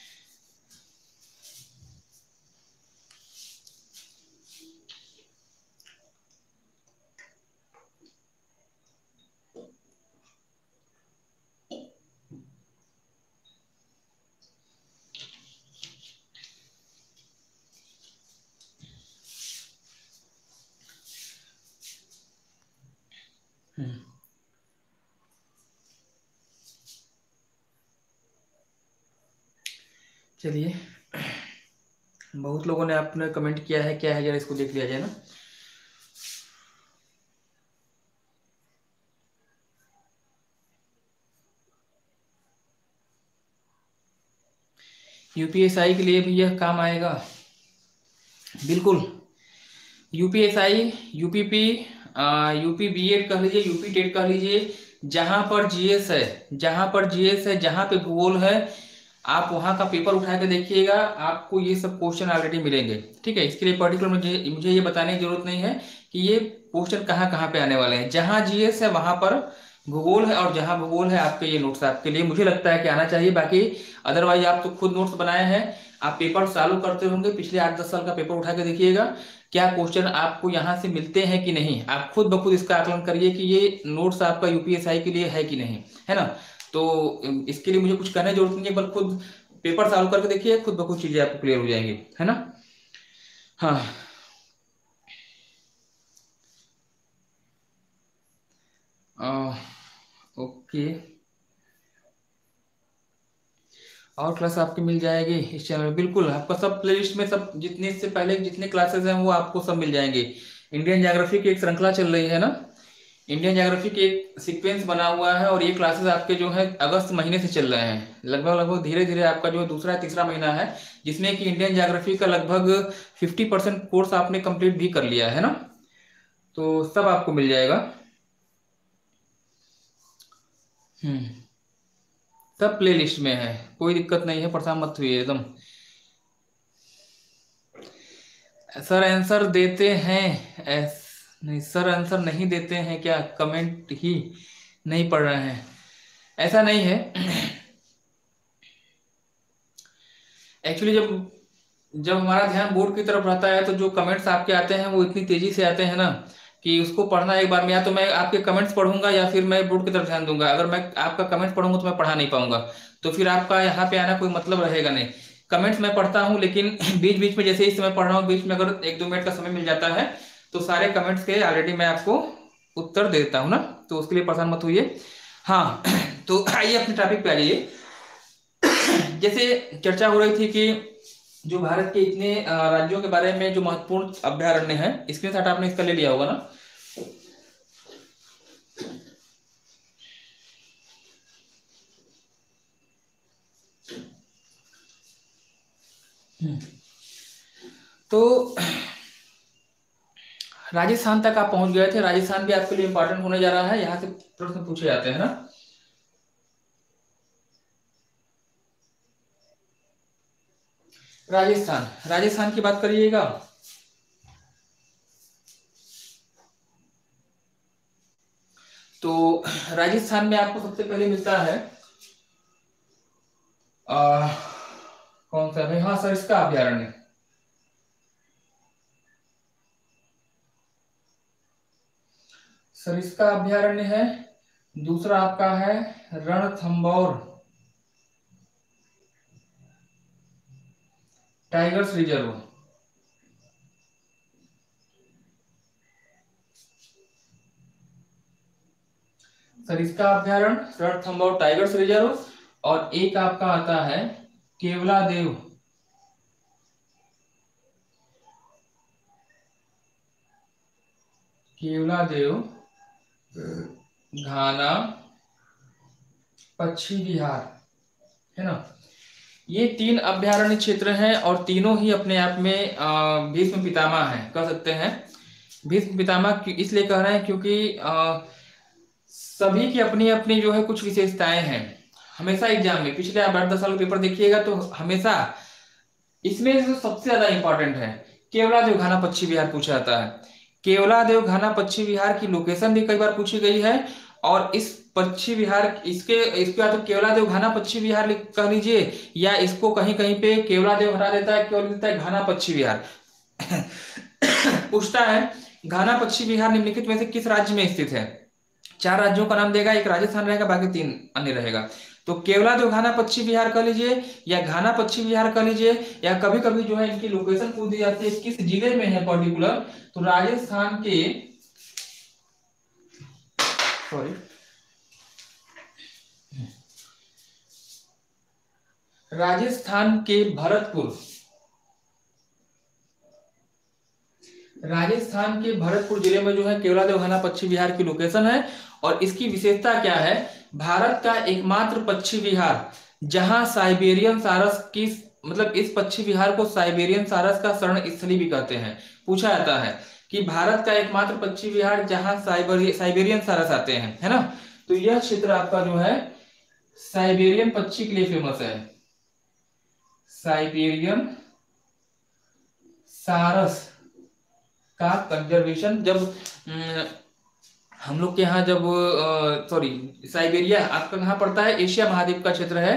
चलिए, बहुत लोगों ने आपने कमेंट किया है, क्या है जरा इसको देख लिया जाए ना। यूपीएसआई के लिए भी यह काम आएगा, बिल्कुल। यूपीएसआई, यूपीपी, यूपी बीएड कह लीजिए, यूपी टेट कह लीजिए, जहां पर जीएस है, जहां पर जीएस है, जहां पे भूगोल है, आप वहां का पेपर उठा के देखिएगा, आपको ये सब क्वेश्चन ऑलरेडी मिलेंगे, ठीक है। इसके लिए पर्टिकुलर मुझे ये बताने की जरूरत नहीं है कि ये क्वेश्चन कहाँ कहाँ पे आने वाले हैं। जहां जीएस है वहां पर भूगोल है, और जहां भूगोल है आपके ये नोट्स आपके लिए मुझे लगता है कि आना चाहिए। बाकी अदरवाइज आप तो खुद नोट्स बनाए हैं, आप पेपर चालू करते होंगे, पिछले 8-10 साल का पेपर उठा के देखिएगा, क्या क्वेश्चन आपको यहाँ से मिलते हैं कि नहीं। आप खुद ब खुद इसका आकलन करिए कि ये नोट्स आपका यूपीएसआई के लिए है कि नहीं, है ना। तो इसके लिए मुझे कुछ करने की जरूरत नहीं है, बस खुद पेपर चालू करके देखिए, खुद ब खुद चीजें आपको क्लियर हो जाएंगी, है ना। हाँ, ओके। और क्लास आपकी मिल जाएगी इस चैनल में, बिल्कुल आपका सब प्लेलिस्ट में, सब जितने इससे पहले जितने क्लासेस हैं वो आपको सब मिल जाएंगे। इंडियन ज्योग्राफी की एक श्रृंखला चल रही है ना, इंडियन ज्योग्राफी की एक सीक्वेंस बना हुआ है, और ये क्लासेस आपके जो है अगस्त महीने से चल रहे हैं, लगभग लगभग धीरे धीरे आपका जो है दूसरा या तीसरा महीना है, जिसमें कि इंडियन ज्योग्राफी का लगभग 50% कोर्स आपने कंप्लीट भी कर लिया है ना। तो सब आपको मिल जाएगा। हम्म, सब प्ले लिस्ट में है, कोई दिक्कत नहीं है, परेशान मत हुई एकदम। सर आंसर देते हैं नहीं सर, आंसर नहीं देते हैं क्या, कमेंट ही नहीं पढ़ रहे हैं, ऐसा नहीं है। एक्चुअली जब जब हमारा ध्यान बोर्ड की तरफ रहता है, तो जो कमेंट्स आपके आते हैं वो इतनी तेजी से आते हैं ना, कि उसको पढ़ना एक बार में, या तो मैं आपके कमेंट्स पढ़ूंगा या फिर मैं बोर्ड की तरफ ध्यान दूंगा। अगर मैं आपका कमेंट्स पढ़ूंगा तो मैं पढ़ा नहीं पाऊंगा, तो फिर आपका यहाँ पे आना कोई मतलब रहेगा नहीं। कमेंट्स मैं पढ़ता हूँ, लेकिन बीच बीच में, जैसे इस समय पढ़ रहा हूँ, बीच में अगर 1-2 मिनट का समय मिल जाता है, तो सारे कमेंट्स के ऑलरेडी मैं आपको उत्तर दे देता हूँ ना, तो उसके लिए परेशान मत होइए। हाँ, तो आइए अपने टॉपिक पे आ जाइए। जैसे चर्चा हो रही थी कि जो भारत के इतने राज्यों के बारे में जो महत्वपूर्ण अभ्यारण्य है, स्क्रीनशॉट आपने इसका ले लिया होगा ना। तो राजस्थान तक आप पहुंच गए थे, राजस्थान भी आपके लिए इंपॉर्टेंट होने जा रहा है, यहाँ से प्रश्न पूछे जाते हैं ना। राजस्थान, राजस्थान की बात करिएगा, तो राजस्थान में आपको सबसे पहले मिलता है आ, कौन सा है, हाँ सरिस्का अभ्यारण्य, सरिस्का अभ्यारण्य है। दूसरा आपका है रणथंभौर टाइगर्स रिजर्व, सरिस्का अभ्यारण्य, रणथंभौर टाइगर्स रिजर्व, और एक आपका आता है केवलादेव, केवलादेव घाना पक्षी विहार, है ना। ये 3 अभ्यारण्य क्षेत्र हैं, और तीनों ही अपने आप में भीष्म पितामह हैं, कह सकते हैं। भीष्म पितामह इसलिए कह रहे हैं क्योंकि सभी की अपनी अपनी जो है कुछ विशेषताएं हैं। हमेशा एग्जाम में पिछले आप 8-10 साल का पेपर देखिएगा, तो हमेशा इसमें जो सबसे ज्यादा इंपॉर्टेंट है, केवलादेव घाना पक्षी विहार पूछा जाता है। केवलादेव घाना पक्षी विहार की लोकेशन भी कई बार पूछी गई है, और इस पक्षी विहार इसके या तो केवलादेव घाना पक्षी विहार कह लीजिए, या इसको कहीं कहीं पे केवलादेव हटा देता है, केवल देता है घाना पक्षी विहार। पूछता है घाना पक्षी विहार निम्नलिखित में से किस राज्य में स्थित है। 4 राज्यों का नाम देगा, एक राजस्थान रहेगा, बाकी 3 अन्य रहेगा। तो केवलादेव घाना पक्षी विहार कह लीजिए, या घाना पक्षी विहार कह लीजिए, या कभी कभी जो है इनकी लोकेशन पूछ दी जाती है किस जिले में है पर्टिकुलर, तो राजस्थान के, सॉरी, राजस्थान के भरतपुर, राजस्थान के भरतपुर जिले में जो है केवलादेव घाना पक्षी विहार की लोकेशन है। और इसकी विशेषता क्या है, भारत का एकमात्र पक्षी विहार जहां साइबेरियन सारस की, मतलब इस पक्षी विहार को साइबेरियन सारस का शरण स्थली भी कहते हैं। पूछा जाता है कि भारत का एकमात्र पक्षी विहार जहां साइबेरियन सारस आते हैं, है ना। तो यह क्षेत्र आपका जो है साइबेरियन पक्षी के लिए फेमस है, साइबेरियन सारस का कंजर्वेशन। जब हम लोग के यहाँ जब सॉरी, साइबेरिया आपका कहाँ पड़ता है, एशिया महाद्वीप का क्षेत्र है।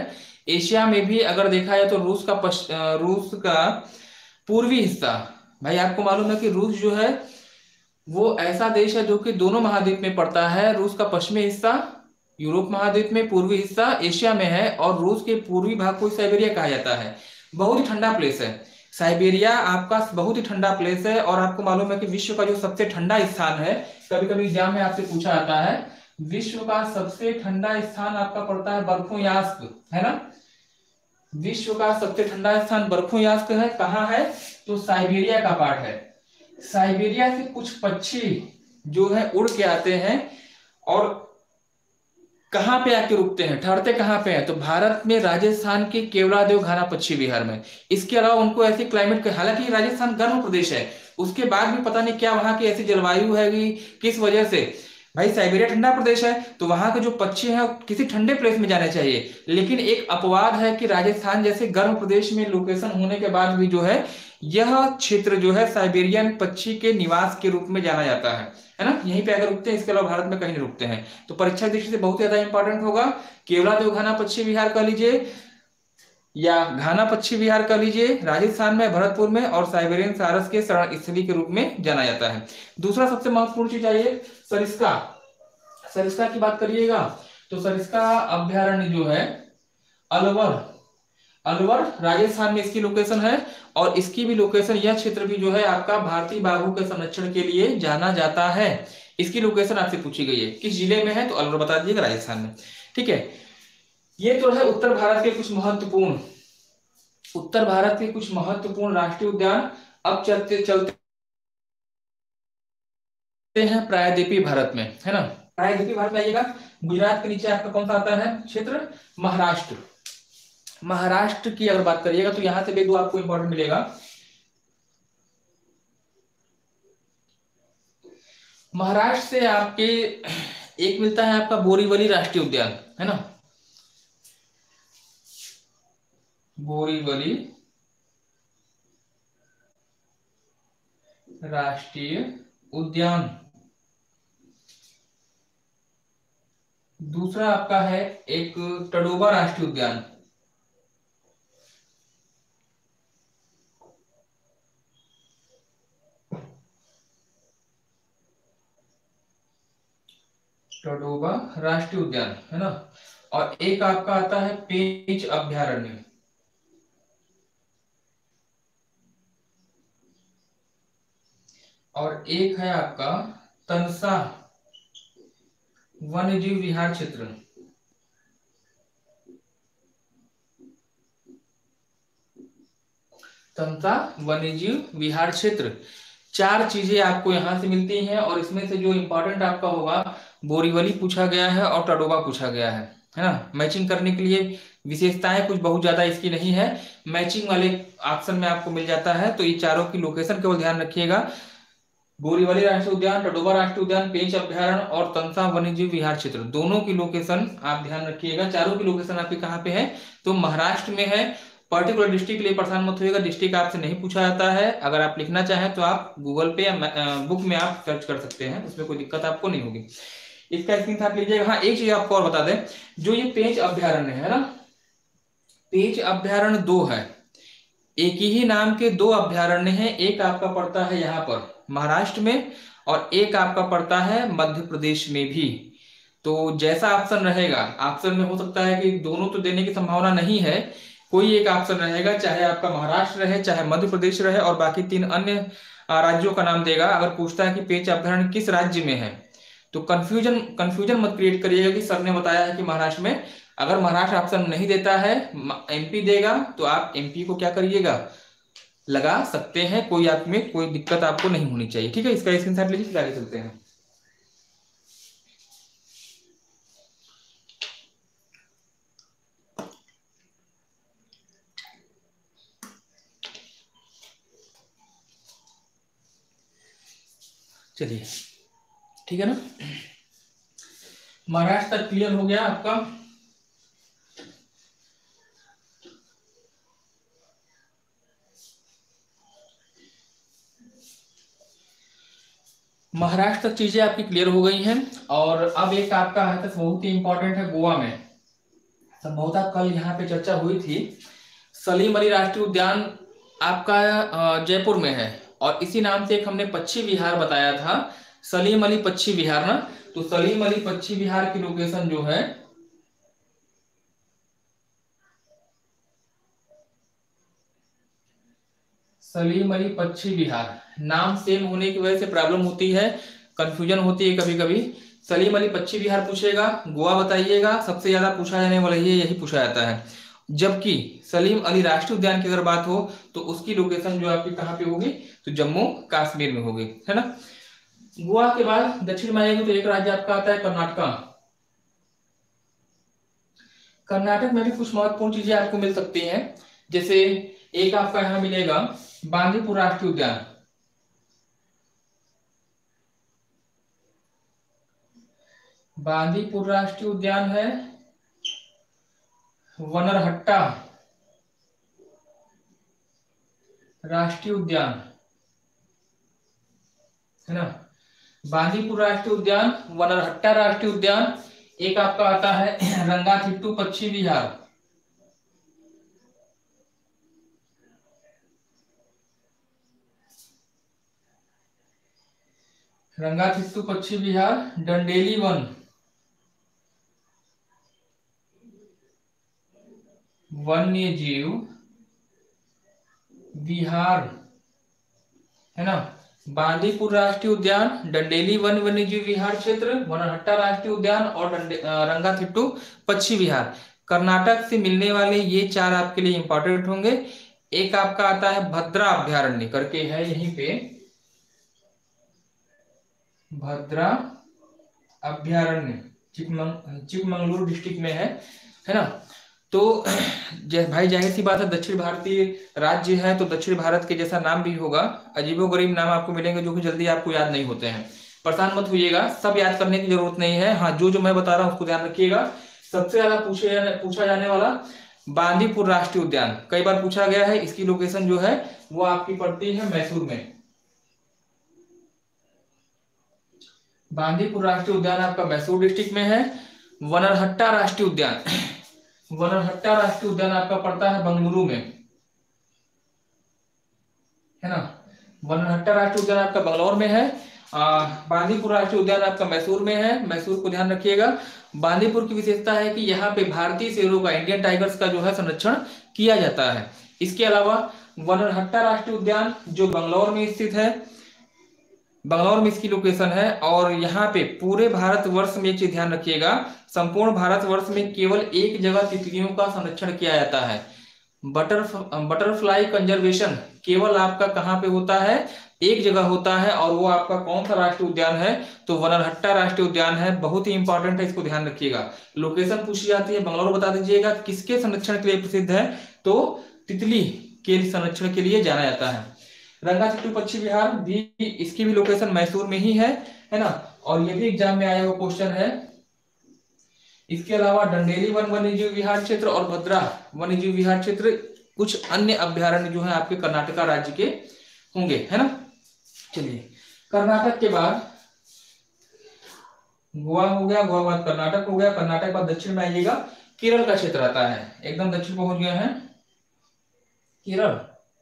एशिया में भी अगर देखा जाए तो रूस का पूर्वी हिस्सा, भाई आपको मालूम है कि रूस जो है वो ऐसा देश है जो कि दोनों महाद्वीप में पड़ता है। रूस का पश्चिमी हिस्सा यूरोप महाद्वीप में, पूर्वी हिस्सा एशिया में है, और रूस के पूर्वी भाग को साइबेरिया कहा जाता है। बहुत ही ठंडा प्लेस है साइबेरिया आपका, बहुत ही ठंडा प्लेस है। और आपको मालूम है कि विश्व का जो सबसे ठंडा स्थान है, कभी कभी एग्जाम में आपसे पूछा जाता है, विश्व का सबसे ठंडा स्थान आपका पड़ता है बर्फोयास्क, है ना। विश्व का सबसे ठंडा स्थान बर्फोयास्क है। कहाँ है? तो साइबेरिया का पार्ट है। साइबेरिया से कुछ पक्षी जो है उड़ के आते हैं और कहाँ पे आके रुकते हैं, ठहरते कहाँ पे हैं? तो भारत में राजस्थान के केवलादेव घाना पक्षी विहार में। इसके अलावा उनको ऐसी क्लाइमेट, हालांकि राजस्थान गर्म प्रदेश है, उसके बाद भी पता नहीं क्या वहां की ऐसी जलवायु है कि किस वजह से, भाई साइबेरिया ठंडा प्रदेश है तो वहां के जो पक्षी हैं किसी ठंडे प्लेस में जाने चाहिए। लेकिन एक अपवाद है कि राजस्थान जैसे गर्म प्रदेश में लोकेशन होने के बाद भी जो है यह क्षेत्र जो है साइबेरियन पक्षी के निवास के रूप में जाना जाता है ना। यहीं पे अगर रुकते हैं, इसके अलावा भारत में कहीं नहीं रुकते हैं। तो परीक्षा दृष्टि से बहुत ज्यादा इंपॉर्टेंट होगा। केवलादेव घाना पक्षी विहार कर लीजिए या घाना पक्षी विहार कर लीजिए, राजस्थान में भरतपुर में, और साइबेरियन सारस के शरण स्थली के रूप में जाना जाता है। दूसरा सबसे महत्वपूर्ण चीज आइए सरिस्का। सरिस्का की बात करिएगा तो सरिस्का अभ्यारण्य जो है अलवर, अलवर राजस्थान में इसकी लोकेशन है। और इसकी भी लोकेशन, यह क्षेत्र भी जो है आपका भारतीय बाघों के संरक्षण के लिए जाना जाता है। इसकी लोकेशन आपसे पूछी गई है किस जिले में है, तो अलवर बता दीजिएगा, राजस्थान में। ठीक है, ये तो है उत्तर भारत के कुछ महत्वपूर्ण, उत्तर भारत के कुछ महत्वपूर्ण राष्ट्रीय उद्यान। अब चलते चलते हैं प्रायद्वीपीय भारत में, है ना। प्रायद्वीपीय भारत में आइएगा, गुजरात के नीचे आपका कौन सा आता है क्षेत्र? महाराष्ट्र। महाराष्ट्र की अगर बात करिएगा तो यहां से भी दो आपको इंपॉर्टेंट मिलेगा। महाराष्ट्र से आपके एक मिलता है आपका बोरीवली राष्ट्रीय उद्यान, है ना, बोरीवली राष्ट्रीय उद्यान। दूसरा आपका है एक टडोबा राष्ट्रीय उद्यान। टडोबा राष्ट्रीय उद्यान, है ना। और एक आपका आता है पेंच अभ्यारण्य। और एक है आपका तनसा वन्यजीव विहार क्षेत्र। तनसा वन्यजीव विहार क्षेत्र। चार चीजें आपको यहां से मिलती हैं, और इसमें से जो इंपॉर्टेंट आपका होगा, बोरीवली पूछा गया है और टडोबा पूछा गया है ना। मैचिंग करने के लिए विशेषताएं कुछ बहुत ज्यादा इसकी नहीं है, मैचिंग वाले ऑप्शन में आपको मिल जाता है। तो ये चारों की लोकेशन केवल ध्यान रखिएगा, बोरीवली राष्ट्रीय उद्यान, टडोबा राष्ट्रीय उद्यान, पेंच अभ्यारण्य और तनसा वन्यजीव विहार क्षेत्र, दोनों की लोकेशन आप ध्यान रखिएगा। चारों की लोकेशन आपकी कहाँ पे है? तो महाराष्ट्र में है। पर्टिकुलर डिस्ट्रिक्ट के लिए परेशान मत होइएगा, डिस्ट्रिक्ट आपसे नहीं पूछा जाता है। अगर आप लिखना चाहें तो आप गूगल पे या बुक में आप सर्च कर सकते हैं, उसमें कोई दिक्कत आपको नहीं होगी। इसका स्क्रीनशॉट लीजिएगा। हाँ, एक चीज आपको और बता दें, जो ये पेंच अभ्यारण्य है ना, पेंच अभ्यारण्य दो है, एक ही नाम के दो अभ्यारण्य हैं। एक आपका पड़ता है यहाँ पर महाराष्ट्र में, और एक आपका पड़ता है मध्य प्रदेश में भी। तो जैसा ऑप्शन रहेगा, ऑप्शन में हो सकता है कि दोनों तो देने की संभावना नहीं है, कोई एक ऑप्शन रहेगा, चाहे आपका महाराष्ट्र रहे चाहे मध्य प्रदेश रहे, और बाकी तीन अन्य राज्यों का नाम देगा। अगर पूछता है कि पेंच अभ्यारण्य किस राज्य में है, तो कंफ्यूजन कंफ्यूजन मत क्रिएट करिएगा कि सर ने बताया है कि महाराष्ट्र में। अगर महाराष्ट्र ऑप्शन नहीं देता है, एमपी देगा, तो आप एमपी को क्या करिएगा, लगा सकते हैं। कोई आप में कोई दिक्कत आपको नहीं होनी चाहिए। ठीक है, इसका स्क्रीनशॉट लीजिए, फिर आगे चलते हैं। चलिए, ठीक है ना, महाराष्ट्र तक क्लियर हो गया आपका। महाराष्ट्र तक चीजें आपकी क्लियर हो गई हैं। और अब एक आपका है तो बहुत ही इंपॉर्टेंट है, गोवा में। संभवतः कल यहाँ पे चर्चा हुई थी। सलीम अली राष्ट्रीय उद्यान आपका जयपुर में है, और इसी नाम से एक हमने पक्षी विहार बताया था, सलीम अली पक्षी विहार ना। तो सलीम अली पक्षी विहार की लोकेशन जो है, सलीम अली पक्षी विहार, नाम सेम होने की वजह से प्रॉब्लम होती है, कंफ्यूजन होती है कभी कभी। सलीम अली पक्षी विहार पूछेगा, गोवा बताइएगा, सबसे ज्यादा पूछा जाने वाला यही पूछा जाता है। जबकि सलीम अली राष्ट्रीय उद्यान की अगर बात हो तो उसकी लोकेशन जो आपकी कहाँ पे होगी, तो जम्मू कश्मीर में होगी, है ना। गोवा के बाद दक्षिण में आएंगे तो एक राज्य आपका आता है कर्नाटका। कर्नाटक में भी कुछ महत्वपूर्ण चीजें आपको मिल सकती हैं, जैसे एक आपका यहाँ मिलेगा बांदीपुर राष्ट्रीय उद्यान। बांदीपुर राष्ट्रीय उद्यान है, वनरहट्टा राष्ट्रीय उद्यान, है ना। बांदीपुर राष्ट्रीय उद्यान, वनरहट्टा राष्ट्रीय उद्यान। एक आपका आता है रंगाथिट्टू पक्षी विहार। रंगाथिट्टू पक्षी विहार, डंडेली वन वन्य जीव विहार, है ना। बांदीपुर राष्ट्रीय उद्यान, डंडेली वन वन्य जीव विहार क्षेत्र, वनहट्टा राष्ट्रीय उद्यान और रंगाथिट्टू पक्षी विहार। कर्नाटक से मिलने वाले ये चार आपके लिए इंपॉर्टेंट होंगे। एक आपका आता है भद्रा अभ्यारण्य करके है यहीं पे, भद्रा अभ्यारण्य चिकमंगलुरु डिस्ट्रिक्ट में है ना। तो भाई जाहिर सी बात है, दक्षिण भारतीय राज्य है तो दक्षिण भारत के जैसा नाम भी होगा, अजीबोगरीब नाम आपको मिलेंगे जो कि जल्दी आपको याद नहीं होते हैं। परेशान मत होइएगा, सब याद करने की जरूरत नहीं है। हाँ, जो जो मैं बता रहा हूँ उसको ध्यान रखिएगा। सबसे ज्यादा पूछा जाने वाला बांदीपुर राष्ट्रीय उद्यान, कई बार पूछा गया है। इसकी लोकेशन जो है वो आपकी पड़ती है मैसूर में। बांदीपुर राष्ट्रीय उद्यान आपका मैसूर डिस्ट्रिक्ट में है। वनरहट्टा राष्ट्रीय उद्यान, वनरहट्टा राष्ट्रीय उद्यान आपका पड़ता है बंगलुरु में, है ना। वनरहट्टा राष्ट्रीय उद्यान आपका बंगलौर में है। बांदीपुर राष्ट्रीय उद्यान आपका मैसूर में है, मैसूर को ध्यान रखिएगा। बांदीपुर की विशेषता है कि यहाँ पे भारतीय शेरों का, इंडियन टाइगर्स का जो है संरक्षण किया जाता है। इसके अलावा वनरहट्टा राष्ट्रीय उद्यान जो बंगलौर में स्थित है, बंगलौर में इसकी लोकेशन है। और यहाँ पे पूरे भारतवर्ष में एक चीज ध्यान रखिएगा, संपूर्ण भारतवर्ष में केवल एक जगह तितलियों का संरक्षण किया जाता है। बटरफ्लाई कंजर्वेशन केवल आपका कहाँ पे होता है, एक जगह होता है, और वो आपका कौन सा राष्ट्रीय उद्यान है, तो वनरहट्टा राष्ट्रीय उद्यान है। बहुत ही इंपॉर्टेंट है, इसको ध्यान रखिएगा। लोकेशन पूछी जाती है, बंगलौर बता दीजिएगा। किसके संरक्षण के लिए प्रसिद्ध है, तो तितली के संरक्षण के लिए जाना जाता है। रंगाथिट्टू पक्षी विहार भी, इसकी भी लोकेशन मैसूर में ही है ना। और ये भी एग्जाम में आया हुआ क्वेश्चन है। इसके अलावा डंडेली वन वन्यजीव विहार क्षेत्र और भद्रा वन्यजीव विहार क्षेत्र, कुछ अन्य अभ्यारण्य जो है आपके कर्नाटका राज्य के होंगे, है ना। चलिए, कर्नाटक के बाद गोवा हो गया, गोवा बाद कर्नाटक हो गया, कर्नाटक बाद दक्षिण में आइएगा, केरल का क्षेत्र आता है। एकदम दक्षिण पहुंच गए हैं, केरल।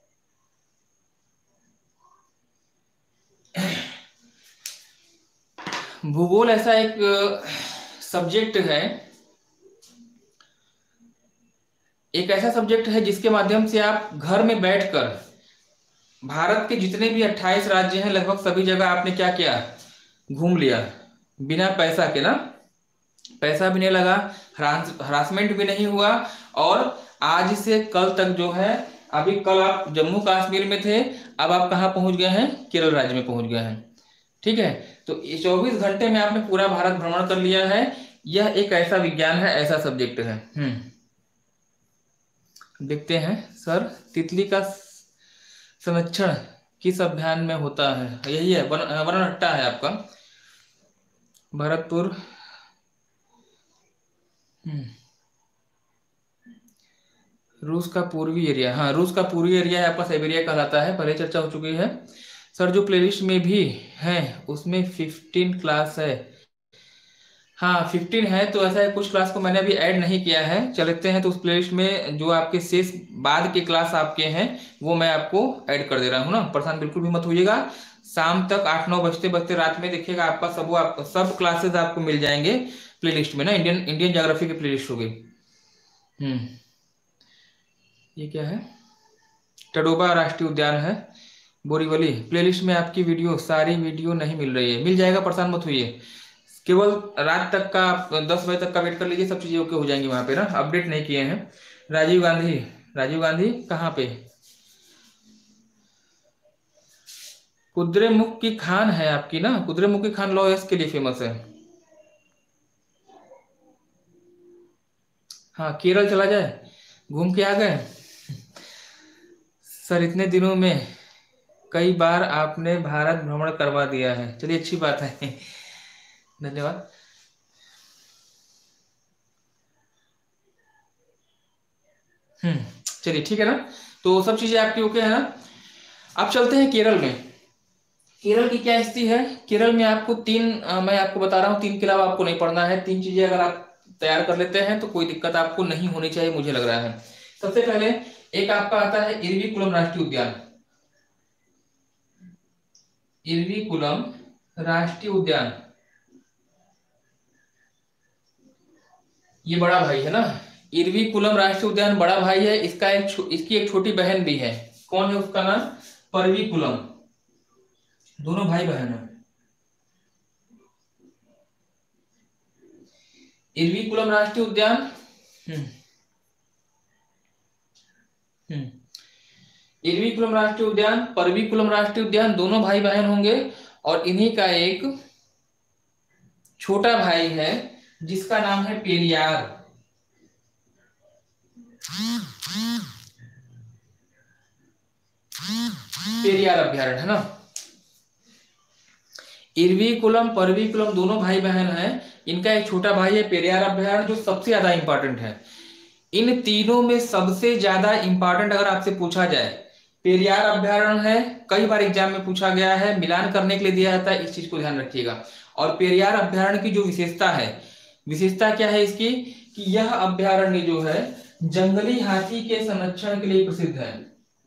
भूगोल ऐसा एक सब्जेक्ट है, एक ऐसा सब्जेक्ट है जिसके माध्यम से आप घर में बैठकर भारत के जितने भी 28 राज्य हैं लगभग सभी जगह आपने क्या किया, घूम लिया, बिना पैसा के ना। पैसा भी नहीं लगा, हरासमेंट भी नहीं हुआ। और आज से कल तक जो है, अभी कल आप जम्मू कश्मीर में थे, अब आप कहाँ पहुंच गए हैं, केरल राज्य में पहुंच गए हैं। ठीक है, तो 24 घंटे में आपने पूरा भारत भ्रमण कर लिया है। यह एक ऐसा विज्ञान है, ऐसा सब्जेक्ट है। देखते हैं सर, तितली का संरक्षण किस अभियान में होता है, यही है वनरहट्टा है आपका, भरतपुर। रूस का पूर्वी एरिया, हाँ रूस का पूर्वी एरिया है आपका, साइबेरिया कहलाता है, पहले चर्चा हो चुकी है सर। जो प्लेलिस्ट में भी है उसमें 15 क्लास है, हाँ 15 है, तो ऐसा है कुछ क्लास को मैंने अभी ऐड नहीं किया है, चलते हैं तो उस प्लेलिस्ट में जो आपके शेष बाद के क्लास आपके हैं वो मैं आपको ऐड कर दे रहा हूँ ना, परेशान बिल्कुल भी मत होइएगा। शाम तक 8-9 बजते बजते रात में देखिएगा आपका सब क्लासेस आपको मिल जाएंगे प्लेलिस्ट में ना, इंडियन इंडियन ज्योग्राफी की प्लेलिस्ट होगी। हम्म। ये क्या है? टडोबा राष्ट्रीय उद्यान है, बोरीवली। प्लेलिस्ट में आपकी वीडियो, सारी वीडियो नहीं मिल रही है, मिल जाएगा, परेशान मत होइए। केवल रात तक का आप 10 बजे तक का वेट कर लीजिए, सब चीजें ओके हो जाएंगी वहां पे ना, अपडेट नहीं किए हैं। राजीव गांधी, राजीव गांधी कहाँ पे? कुद्रेमुख की खान है आपकी ना, कुद्रेमुख की खान लॉ के लिए फेमस है। हाँ केरल चला जाए, घूम के आ गए। सर इतने दिनों में कई बार आपने भारत भ्रमण करवा दिया है, चलिए अच्छी बात है। धन्यवाद। हम्म। चलिए ठीक है ना, तो सब चीजें आपकी ओके है ना। अब चलते हैं केरल में। केरल की क्या स्थिति है? केरल में आपको मैं आपको बता रहा हूँ, तीन के अलावा आपको नहीं पढ़ना है। तीन चीजें अगर आप तैयार कर लेते हैं तो कोई दिक्कत आपको नहीं होनी चाहिए, मुझे लग रहा है। सबसे पहले एक आपका आता है इरविकुलम राष्ट्रीय उद्यान। इरविकुलम राष्ट्रीय उद्यान, ये बड़ा भाई है ना। इरविकुलम राष्ट्रीय उद्यान बड़ा भाई है, इसकी एक छोटी बहन भी है। कौन है उसका नाम? परविकुलम। दोनों भाई बहन है। इरविकुलम राष्ट्रीय उद्यान। हम्म। हम्म। इरविकुलम राष्ट्रीय उद्यान, परविकुलम राष्ट्रीय उद्यान, दोनों भाई बहन होंगे। और इन्हीं का एक छोटा भाई है जिसका नाम है पेरियार। पेरियार अभ्यारण्य है ना। इरविकुलम परविकुलम दोनों भाई बहन हैं, इनका एक छोटा भाई है पेरियार अभ्यारण्य, जो सबसे ज्यादा इंपॉर्टेंट है। इन तीनों में सबसे ज्यादा इंपॉर्टेंट अगर आपसे पूछा जाए, पेरियार अभ्यारण्य है। कई बार एग्जाम में पूछा गया है, मिलान करने के लिए दिया जाता है, इस चीज को ध्यान रखिएगा। और पेरियार अभ्यारण्य की जो विशेषता है, विशेषता क्या है इसकी, कि यह अभ्यारण्य जो है जंगली हाथी के संरक्षण के लिए प्रसिद्ध है।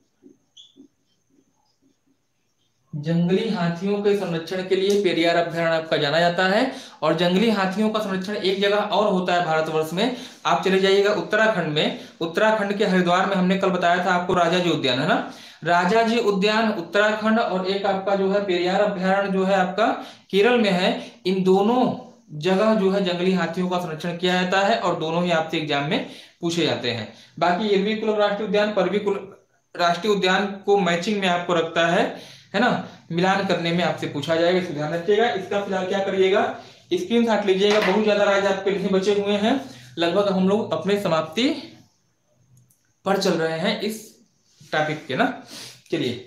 जंगली हाथियों के संरक्षण के लिए पेरियार अभ्यारण्य आपका जाना जाता है। और जंगली हाथियों का संरक्षण एक जगह और होता है भारतवर्ष में, आप चले जाइएगा उत्तराखंड में। उत्तराखंड के हरिद्वार में हमने कल बताया था आपको राजा जी उद्यान है ना, राजा जी उद्यान उत्तराखंड, और एक आपका जो है पेरियार अभ्यारण्य जो है आपका केरल में है। इन दोनों जगह जो है जंगली हाथियों का संरक्षण किया जाता है, और दोनों ही आपसे एग्जाम में पूछे जाते हैं। बाकी इरविकुलम राष्ट्रीय उद्यान परविकुलम राष्ट्रीय उद्यान को मैचिंग में आपको रखता है ना, मिलान करने में आपसे पूछा जाएगा, इसको ध्यान रखिएगा। इसका फिलहाल क्या करिएगा, स्क्रीनशॉट लीजिएगा। बहुत ज्यादा राज आपके नहीं बचे हुए हैं, लगभग हम लोग अपने समाप्ति पर चल रहे हैं इस टॉपिक के ना। चलिए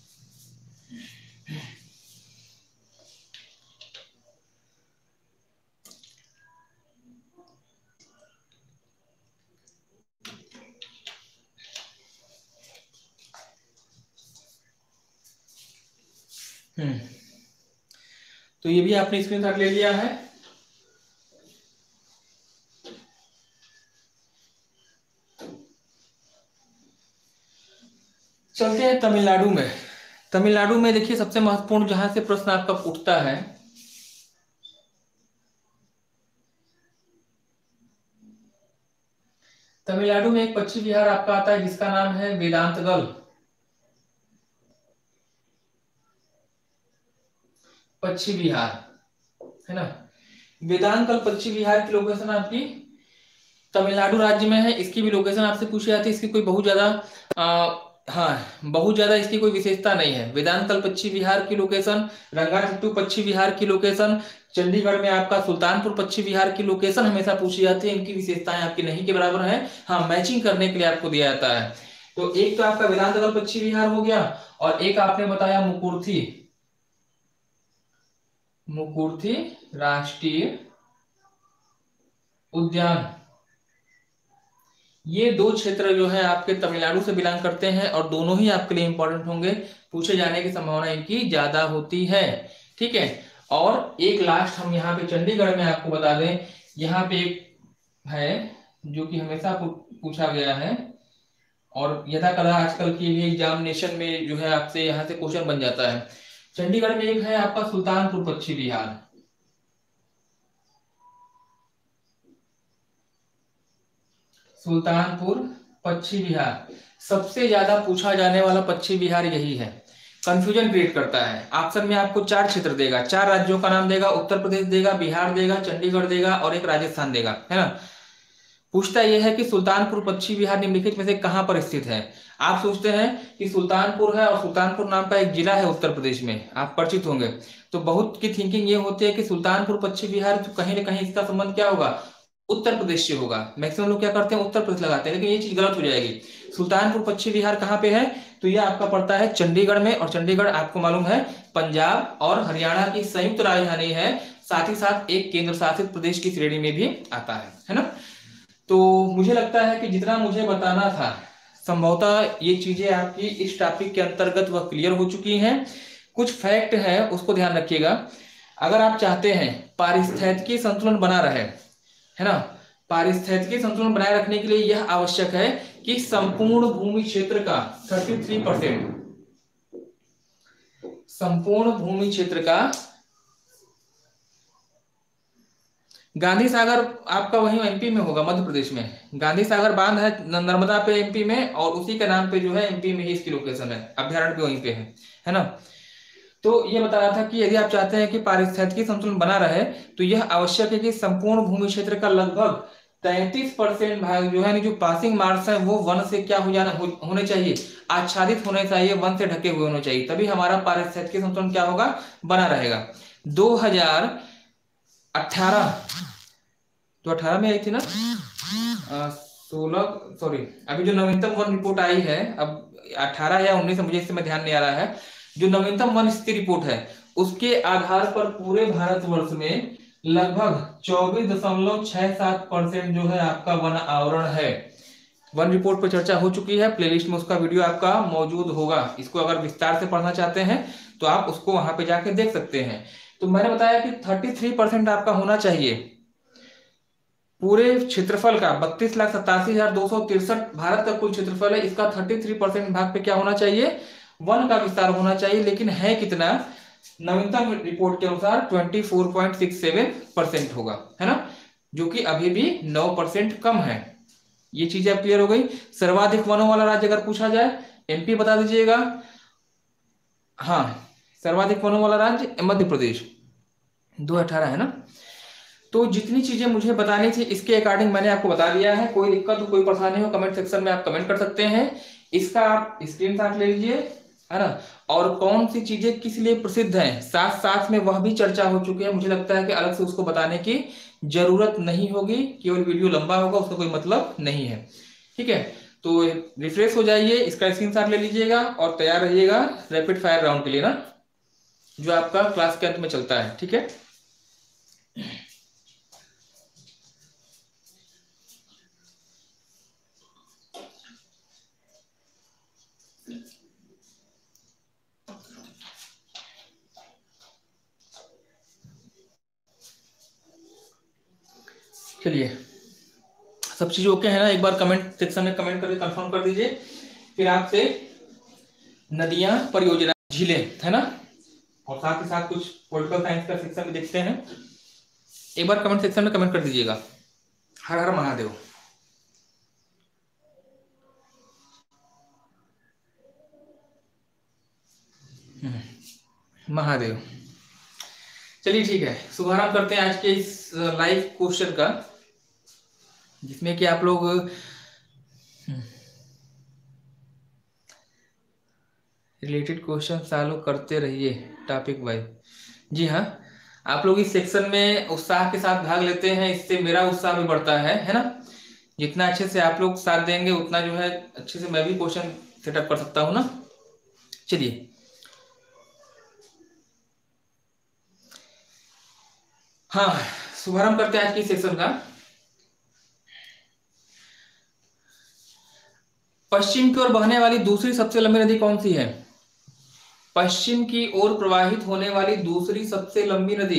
तो ये भी आपने स्क्रीनशॉट ले लिया है। चलते हैं तमिलनाडु में। तमिलनाडु में देखिए सबसे महत्वपूर्ण जहां से प्रश्न आपका उठता है, तमिलनाडु में एक पक्षी विहार आपका आता है जिसका नाम है वेदांतगल। पक्षी विहार है ना, वेदांतगल पक्षी विहार की लोकेशन आपकी तमिलनाडु राज्य में है। इसकी भी लोकेशन आपसे पूछी जाती है, इसकी कोई बहुत ज्यादा हाँ बहुत ज्यादा इसकी कोई विशेषता नहीं है। वेदांतल पक्षी विहार की लोकेशन, रंगातिट्टू पक्षी विहार की लोकेशन, चंडीगढ़ में आपका सुल्तानपुर पक्षी विहार की लोकेशन हमेशा पूछी जाती है। इनकी विशेषताएं आपकी नहीं के बराबर है, हाँ मैचिंग करने के लिए आपको दिया जाता है। तो एक तो आपका वेदांतगल पक्षी विहार हो गया, और एक आपने बताया मुकुर्थी, मुकुर्थी राष्ट्रीय उद्यान। ये दो क्षेत्र जो है आपके तमिलनाडु से बिलोंग करते हैं, और दोनों ही आपके लिए इंपॉर्टेंट होंगे, पूछे जाने की संभावना इनकी ज्यादा होती है। ठीक है, और एक लास्ट हम यहाँ पे चंडीगढ़ में आपको बता दें, यहाँ पे एक है जो कि हमेशा पूछा गया है और यथा कदा आजकल के लिए एग्जामिनेशन में जो है आपसे यहाँ से क्वेश्चन बन जाता है। चंडीगढ़ में एक है आपका सुल्तानपुर पश्चिम बिहार। सुल्तानपुर पश्चिम बिहार सबसे ज्यादा पूछा जाने वाला पश्चिम बिहार यही है। कंफ्यूजन क्रिएट करता है। ऑप्शन में आपको 4 क्षेत्र देगा, 4 राज्यों का नाम देगा, उत्तर प्रदेश देगा, बिहार देगा, चंडीगढ़ देगा और एक राजस्थान देगा, है ना। पूछता यह है कि सुल्तानपुर पश्चिम बिहार निम्नलिखित में से कहां पर स्थित है। आप सोचते हैं कि सुल्तानपुर है और सुल्तानपुर नाम का एक जिला है उत्तर प्रदेश में, आप परिचित होंगे। तो बहुत की थिंकिंग ये होती है कि सुल्तानपुर पश्चिम बिहार, तो कहीं ना कहीं इसका संबंध क्या होगा, उत्तर प्रदेश से होगा। मैक्सिमम लोग क्या करते हैं, उत्तर प्रदेश लगाते हैं, लेकिन ये चीज गलत हो जाएगी। सुल्तानपुर पश्चिम बिहार कहाँ पे है, तो ये आपका पड़ता है चंडीगढ़ में, और चंडीगढ़ आपको मालूम है पंजाब और हरियाणा की संयुक्त राजधानी है, साथ ही साथ एक केंद्र शासित प्रदेश की श्रेणी में भी आता है ना। तो मुझे लगता है कि जितना मुझे बताना था संभवतः ये चीजें आपकी इस टॉपिक के अंतर्गत वह क्लियर हो चुकी हैं। कुछ फैक्ट है उसको ध्यान रखिएगा। अगर आप चाहते हैं पारिस्थितिकी संतुलन बना रहे, है ना, पारिस्थितिकी संतुलन बनाए रखने के लिए यह आवश्यक है कि संपूर्ण भूमि क्षेत्र का 33%, संपूर्ण भूमि क्षेत्र का, गांधी सागर आपका वहीं एमपी में होगा, मध्य प्रदेश में। गांधी सागर बांध है नर्मदा पे एमपी में, और उसी के नाम पे जो है एमपी में ही इसकी लोकेशन है, अभ्यारण्य भी वहीं पे है ना। तो ये बता रहा था कि यदि आप चाहते हैं कि पारिस्थितिकी संतुलन बना रहे तो यह आवश्यक है कि संपूर्ण भूमि क्षेत्र का लगभग 33% भाग जो है, जो पासिंग मार्क्स है वो वन से क्या हो जाना होने चाहिए, आच्छादित होने चाहिए, वन से ढके हुए होने चाहिए, तभी हमारा पारिस्थितिकी संतुलन क्या होगा, बना रहेगा। 2018, तो 18 में आई थी ना, 16, सॉरी अभी जो नवीनतम वन रिपोर्ट आई है, अब 18 या 19 मुझे इस समय ध्यान नहीं आ रहा है, जो नवीनतम वन स्थिति रिपोर्ट है उसके आधार पर पूरे भारतवर्ष में लगभग 24.67% जो है आपका वन आवरण है। वन रिपोर्ट पर चर्चा हो चुकी है, प्लेलिस्ट में उसका वीडियो आपका मौजूद होगा। इसको अगर विस्तार से पढ़ना चाहते हैं तो आप उसको वहां पे जाके देख सकते हैं। तो मैंने बताया कि 33% आपका होना चाहिए पूरे क्षेत्रफल का, 32,87,263 भारत का कुल क्षेत्रफल है, इसका 33% भाग पे क्या होना चाहिए, वन का विस्तार होना चाहिए। लेकिन है कितना, नवीनतम रिपोर्ट के अनुसार 24.67% होगा, है ना, जो कि अभी भी 9% कम है। ये चीज अब क्लियर हो गई। सर्वाधिक वनों वाला राज्य अगर पूछा जाए, एमपी बता दीजिएगा। हाँ, सर्वाधिक वनों वाला राज्य मध्य प्रदेश, 2018 है ना। तो जितनी चीजें मुझे बतानी थी इसके अकॉर्डिंग मैंने आपको बता दिया है। कोई दिक्कत हो, कोई परेशानी हो, कमेंट सेक्शन में आप कमेंट कर सकते हैं। इसका आप स्क्रीनशॉट ले लीजिए, है ना। और कौन सी चीजें किस लिए प्रसिद्ध हैं, साथ साथ में वह भी चर्चा हो चुकी है। मुझे लगता है कि अलग से उसको बताने की जरूरत नहीं होगी, केवल वीडियो लंबा होगा, उसका कोई मतलब नहीं है। ठीक है, तो रिफ्रेश हो जाइए, इसका स्क्रीनशॉट ले लीजिएगा और तैयार रहिएगा रैपिड फायर राउंड के लिए ना, जो आपका क्लास के अंत में चलता है। ठीक है, चलिए सब चीज ओके है ना। एक बार कमेंट सेक्शन में कमेंट करके कंफर्म कर दीजिए। फिर आपसे नदियां, परियोजना, झीलें, है ना, और साथ ही साथ कुछ पॉलिटिकल साइंस का सेक्शन भी देखते हैं। एक बार कमेंट सेक्शन में कमेंट कर दीजिएगा। हर हर महादेव। महादेव। चलिए ठीक है, शुभारंभ करते हैं आज के इस लाइव क्वेश्चन का, जिसमें कि आप लोग रिलेटेड क्वेश्चन सॉल्व करते रहिए टॉपिक वाइज। जी हाँ, आप लोग इस सेक्शन में उत्साह के साथ भाग लेते हैं, इससे मेरा उत्साह भी बढ़ता है ना। जितना अच्छे से आप लोग साथ देंगे उतना जो है अच्छे से मैं भी क्वेश्चन सेटअप कर सकता हूँ ना। चलिए, हाँ शुभारंभ करते हैं आज की सेक्शन का। पश्चिम की ओर बहने वाली दूसरी सबसे लंबी नदी कौन सी है? पश्चिम की ओर प्रवाहित होने वाली दूसरी सबसे लंबी नदी।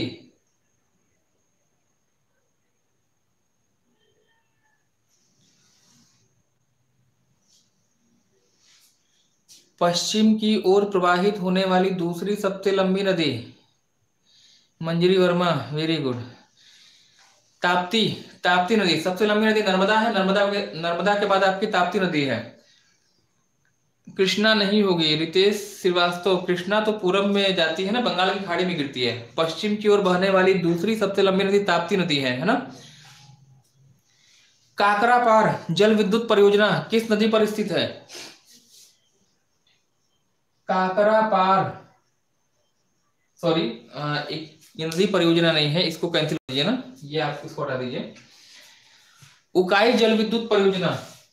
पश्चिम की ओर प्रवाहित होने वाली दूसरी सबसे लंबी नदी, मंजरी वर्मा, वेरी गुड। ताप्ती, ताप्ती नदी सबसे लंबी नदी नर्मदा है, नर्मदा के बाद आपकी ताप्ती नदी है। कृष्णा नहीं होगी रितेश श्रीवास्तव, कृष्णा तो पूरब में जाती है ना, बंगाल की खाड़ी में गिरती है। पश्चिम की ओर बहने वाली दूसरी सबसे लंबी नदी ताप्ती नदी है ना। काकरापार जल विद्युत परियोजना किस नदी पर स्थित है? काकरापार, सॉरी, एक ये नदी परियोजना नहीं है, इसको कैंसिल कीजिए ना, ये आप इसको हटा दीजिए। उकाई जल विद्युत परियोजना,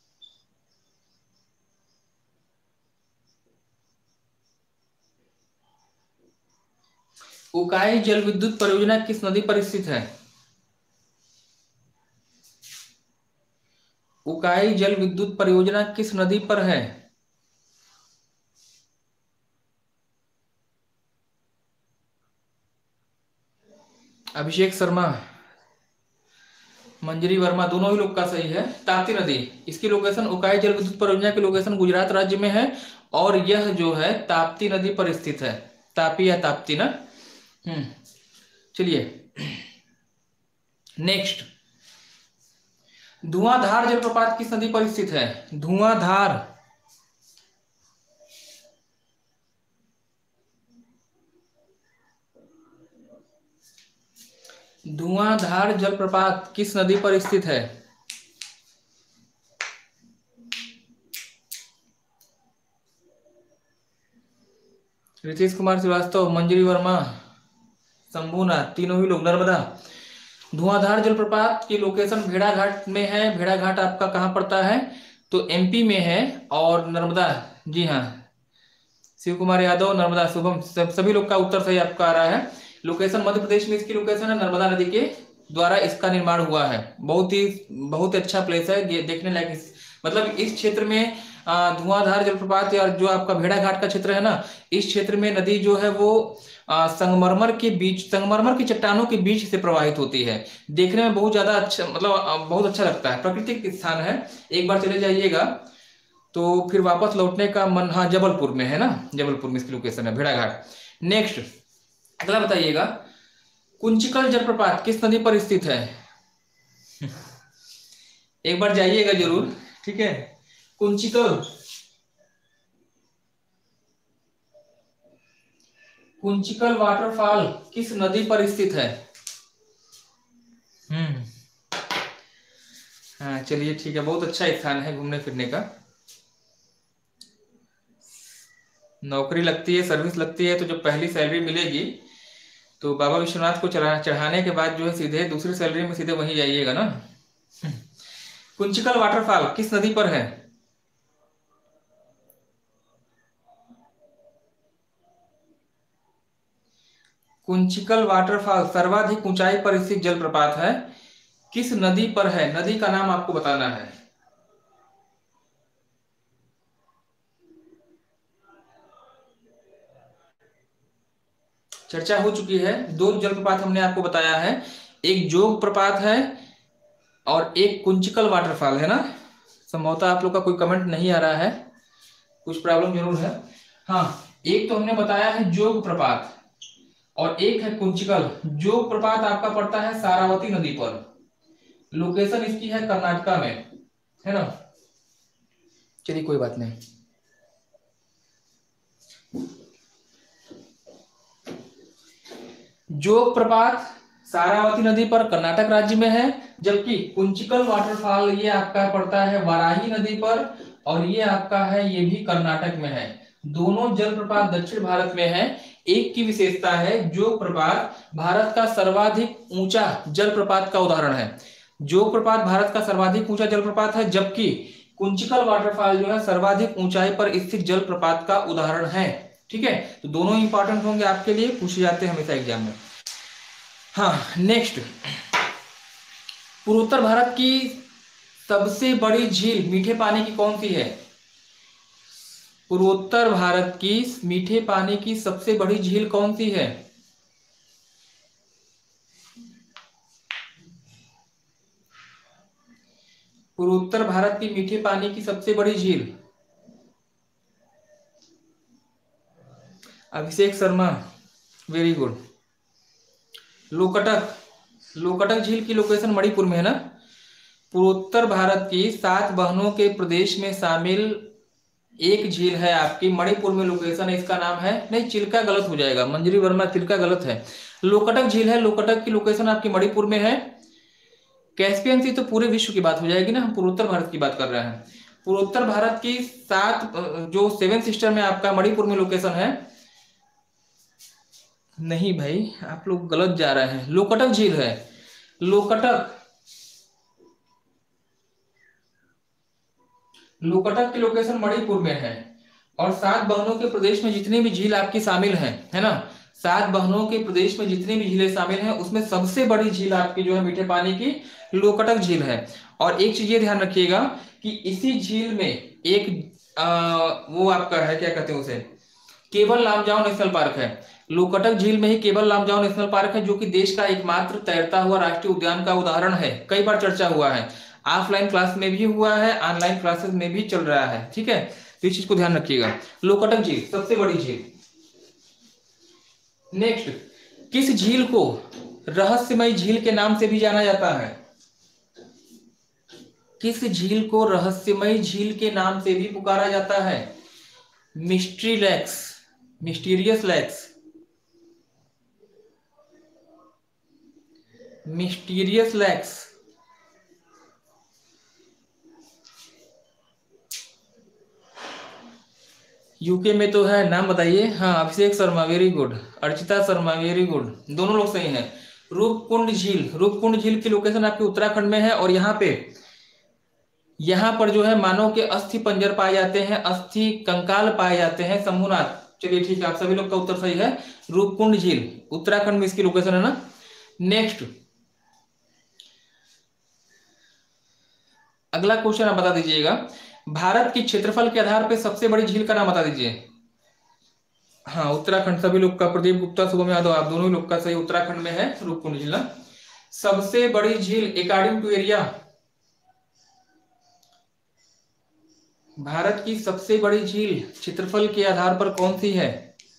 उकाई जल विद्युत परियोजना किस नदी पर स्थित है? उकाई जल विद्युत परियोजना किस नदी पर है? अभिषेक शर्मा, मंजरी वर्मा, दोनों ही लोग का सही है। ताप्ती नदी, इसकी लोकेशन, उकाई जल विद्युत परियोजना की लोकेशन गुजरात राज्य में है और यह जो है ताप्ती नदी पर स्थित है। तापी या ताप्ती ना। चलिए नेक्स्ट, धुआंधार जलप्रपात किस नदी पर स्थित है? धुआंधार, धुआंधार जलप्रपात किस नदी पर स्थित है? ऋतिश कुमार श्रीवास्तव, मंजरी वर्मा, शंभुनाथ, तीनों ही लोग। नर्मदा, धुआंधार जलप्रपात की लोकेशन भेड़ाघाट में है। भेड़ाघाट आपका कहाँ पड़ता है? तो एमपी में है। और नर्मदा, जी हाँ, शिव कुमार यादव, नर्मदा, शुभम, सभी लोग का उत्तर सही आपका आ रहा है। लोकेशन मध्य प्रदेश में इसकी लोकेशन है, नर्मदा नदी के द्वारा इसका निर्माण हुआ है। बहुत ही अच्छा प्लेस है, ये देखने लायक। मतलब इस क्षेत्र में धुआंधार जलप्रपात या जो आपका भेड़ाघाट का क्षेत्र है ना, इस क्षेत्र में नदी जो है वो संगमरमर की चट्टानों के बीच से प्रवाहित होती है। देखने में बहुत ज्यादा अच्छा, मतलब बहुत अच्छा लगता है, प्राकृतिक स्थान है। एक बार चले जाइएगा तो फिर वापस लौटने का मन। हाँ, जबलपुर में है ना, जबलपुर में इसकी लोकेशन है, भेड़ाघाट। नेक्स्ट, अगला बताइएगा, कुंचिकल जलप्रपात किस नदी पर स्थित है? एक बार जाइएगा जरूर, ठीक है। कुंचिकल, कुंचिकल वाटरफॉल किस नदी पर स्थित है? हाँ चलिए ठीक है, बहुत अच्छा स्थान है घूमने फिरने का। नौकरी लगती है, सर्विस लगती है, तो जब पहली सैलरी मिलेगी तो बाबा विश्वनाथ को चढ़ाने के बाद जो है सीधे दूसरी सैलरी में सीधे वहीं जाइएगा ना। कुंचिकल वाटरफॉल किस नदी पर है? कुंचिकल वाटरफॉल सर्वाधिक ऊंचाई पर स्थित जलप्रपात है। किस नदी पर है? नदी का नाम आपको बताना है। चर्चा हो चुकी है, दो जलप्रपात हमने आपको बताया है, एक जोग प्रपात है और एक कुंचिकल वाटरफॉल है ना। संभवतः आप लोग का कोई कमेंट नहीं आ रहा है, कुछ प्रॉब्लम जरूर है। हाँ, एक तो हमने बताया है जोग प्रपात और एक है कुंचिकल। जोग प्रपात आपका पड़ता है सारावती नदी पर, लोकेशन इसकी है कर्नाटका में, है ना। चलिए कोई बात नहीं। जोग प्रपात सारावती नदी पर कर्नाटक राज्य में है, जबकि कुंचिकल वाटरफॉल ये आपका पड़ता है वाराही नदी पर और ये आपका है, ये भी कर्नाटक में है। दोनों जलप्रपात दक्षिण भारत में है। एक की विशेषता है, जोग प्रपात भारत का सर्वाधिक ऊंचा जलप्रपात का उदाहरण है। जोग प्रपात भारत का सर्वाधिक ऊंचा जलप्रपात है, जबकि कुंचिकल वाटरफॉल जो है सर्वाधिक ऊंचाई पर स्थित जलप्रपात का उदाहरण है। ठीक है, तो दोनों इंपॉर्टेंट होंगे आपके लिए, पूछे जाते हैं हमेशा एग्जाम में। हाँ नेक्स्ट, पूर्वोत्तर भारत की सबसे बड़ी झील मीठे पानी की कौन सी है? पूर्वोत्तर भारत की मीठे पानी की सबसे बड़ी झील कौन सी है? पूर्वोत्तर भारत की मीठे पानी की सबसे बड़ी झील। Abhishek Sharma, very good. लोकटक, लोकटक झील की लोकेशन मणिपुर में है ना। पूर्वोत्तर भारत की 7 बहनों के प्रदेश में शामिल एक झील है आपकी, मणिपुर में लोकेशन है। इसका नाम है, नहीं चिल्का गलत हो जाएगा, मंजरी वर्मा, चिल्का गलत है। लोकटक झील है, लोकटक की लोकेशन आपकी मणिपुर में है। कैस्पियन सी तो पूरे विश्व की बात हो जाएगी ना, हम पूर्वोत्तर भारत की बात कर रहे हैं। पूर्वोत्तर भारत की 7 जो 7 सिस्टर में आपका मणिपुर में लोकेशन है। नहीं भाई, आप लोग गलत जा रहे हैं, लोकटक झील है। लोकटक, लोकटक की लोकेशन मणिपुर में है। और 7 बहनों के प्रदेश में जितनी भी झील आपकी शामिल है ना, 7 बहनों के प्रदेश में जितनी भी झीलें शामिल हैं उसमें सबसे बड़ी झील आपकी जो है मीठे पानी की, लोकटक झील है। और एक चीज ये ध्यान रखिएगा कि इसी झील में एक वो आपका है, क्या कहते हैं उसे, केवल लामजाओ नेशनल पार्क है। लोकटक झील में ही केवल लामजाओ नेशनल पार्क है, जो कि देश का एकमात्र तैरता हुआ राष्ट्रीय उद्यान का उदाहरण है। कई बार चर्चा हुआ है, ऑफलाइन क्लास में भी हुआ है, ऑनलाइन क्लासेस में भी चल रहा है, ठीक है। तो इस चीज को ध्यान रखिएगा, लोकटक झील सबसे बड़ी झील। नेक्स्ट, किस झील को रहस्यमय झील के नाम से भी जाना जाता है? किस झील को रहस्यमय झील के नाम से भी पुकारा जाता है? Mystery lakes, mysterious lakes, mysterious lakes. UK में तो है, नाम बताइए। हाँ, Abhishek Sharma very good, Archita Sharma very good, दोनों लोग सही हैं। रूपकुंड झील, रूपकुंड झील की लोकेशन आपके उत्तराखंड में है। और यहाँ पर जो है मानव के अस्थि पंजर पाए जाते हैं, अस्थि कंकाल पाए जाते हैं। शंभुनाथ, चलिए ठीक है, आप सभी लोग का उत्तर सही है। रूपकुंड झील उत्तराखंड में इसकी लोकेशन है ना। नेक्स्ट, अगला क्वेश्चन आप बता दीजिएगा, भारत की क्षेत्रफल के आधार पर सबसे बड़ी झील का नाम बता दीजिए। हाँ, उत्तराखंड, सभी लोग का, प्रदीप गुप्ता, शुभम यादव, आप दोनों लोग का सही, उत्तराखंड में है रूपकुंड झील। सबसे बड़ी झील अकॉर्डिंग टू एरिया, भारत की सबसे बड़ी झील क्षेत्रफल के आधार पर कौन सी है?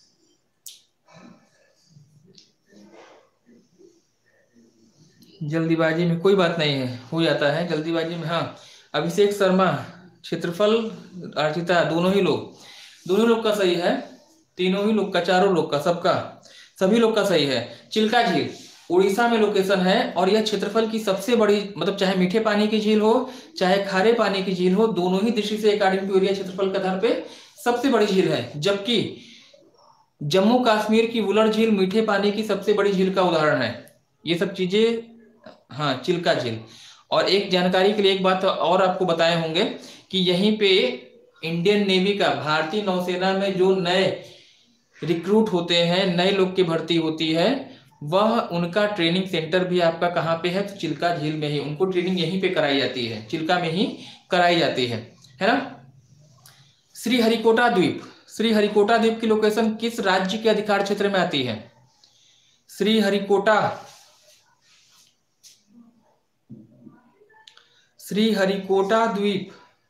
जल्दीबाजी में कोई बात नहीं है, हो जाता है जल्दीबाजी में। हाँ, अभिषेक शर्मा, क्षेत्रफल, अर्चिता, दोनों लोग का सही है। तीनों ही लोग का, चारों लोग का, सबका, सभी लोग का सही है। चिल्का झील उड़ीसा में लोकेशन है। और यह क्षेत्रफल की सबसे बड़ी, मतलब चाहे मीठे पानी की झील हो चाहे खारे पानी की झील हो, दोनों ही दृष्टि से अकॉर्डिंग टू एरिया क्षेत्रफल के आधार पे सबसे बड़ी झील है। जबकि जम्मू कश्मीर की वुलर झील मीठे पानी की सबसे बड़ी झील का उदाहरण है। ये सब चीजें, हाँ, चिल्का झील। और एक जानकारी के लिए एक बात और आपको बताए होंगे कि यहीं पे इंडियन नेवी का, भारतीय नौसेना में जो नए रिक्रूट होते हैं, नए लोग की भर्ती होती है, वह उनका ट्रेनिंग सेंटर भी आपका कहाँ पे है? तो चिल्का झील में ही उनको ट्रेनिंग यहीं पे कराई जाती है, चिल्का में ही कराई जाती है ना। श्रीहरिकोटा द्वीप, श्रीहरिकोटा द्वीप की लोकेशन किस राज्य के अधिकार क्षेत्र में आती है? श्रीहरिकोटा, श्रीहरिकोटा द्वीप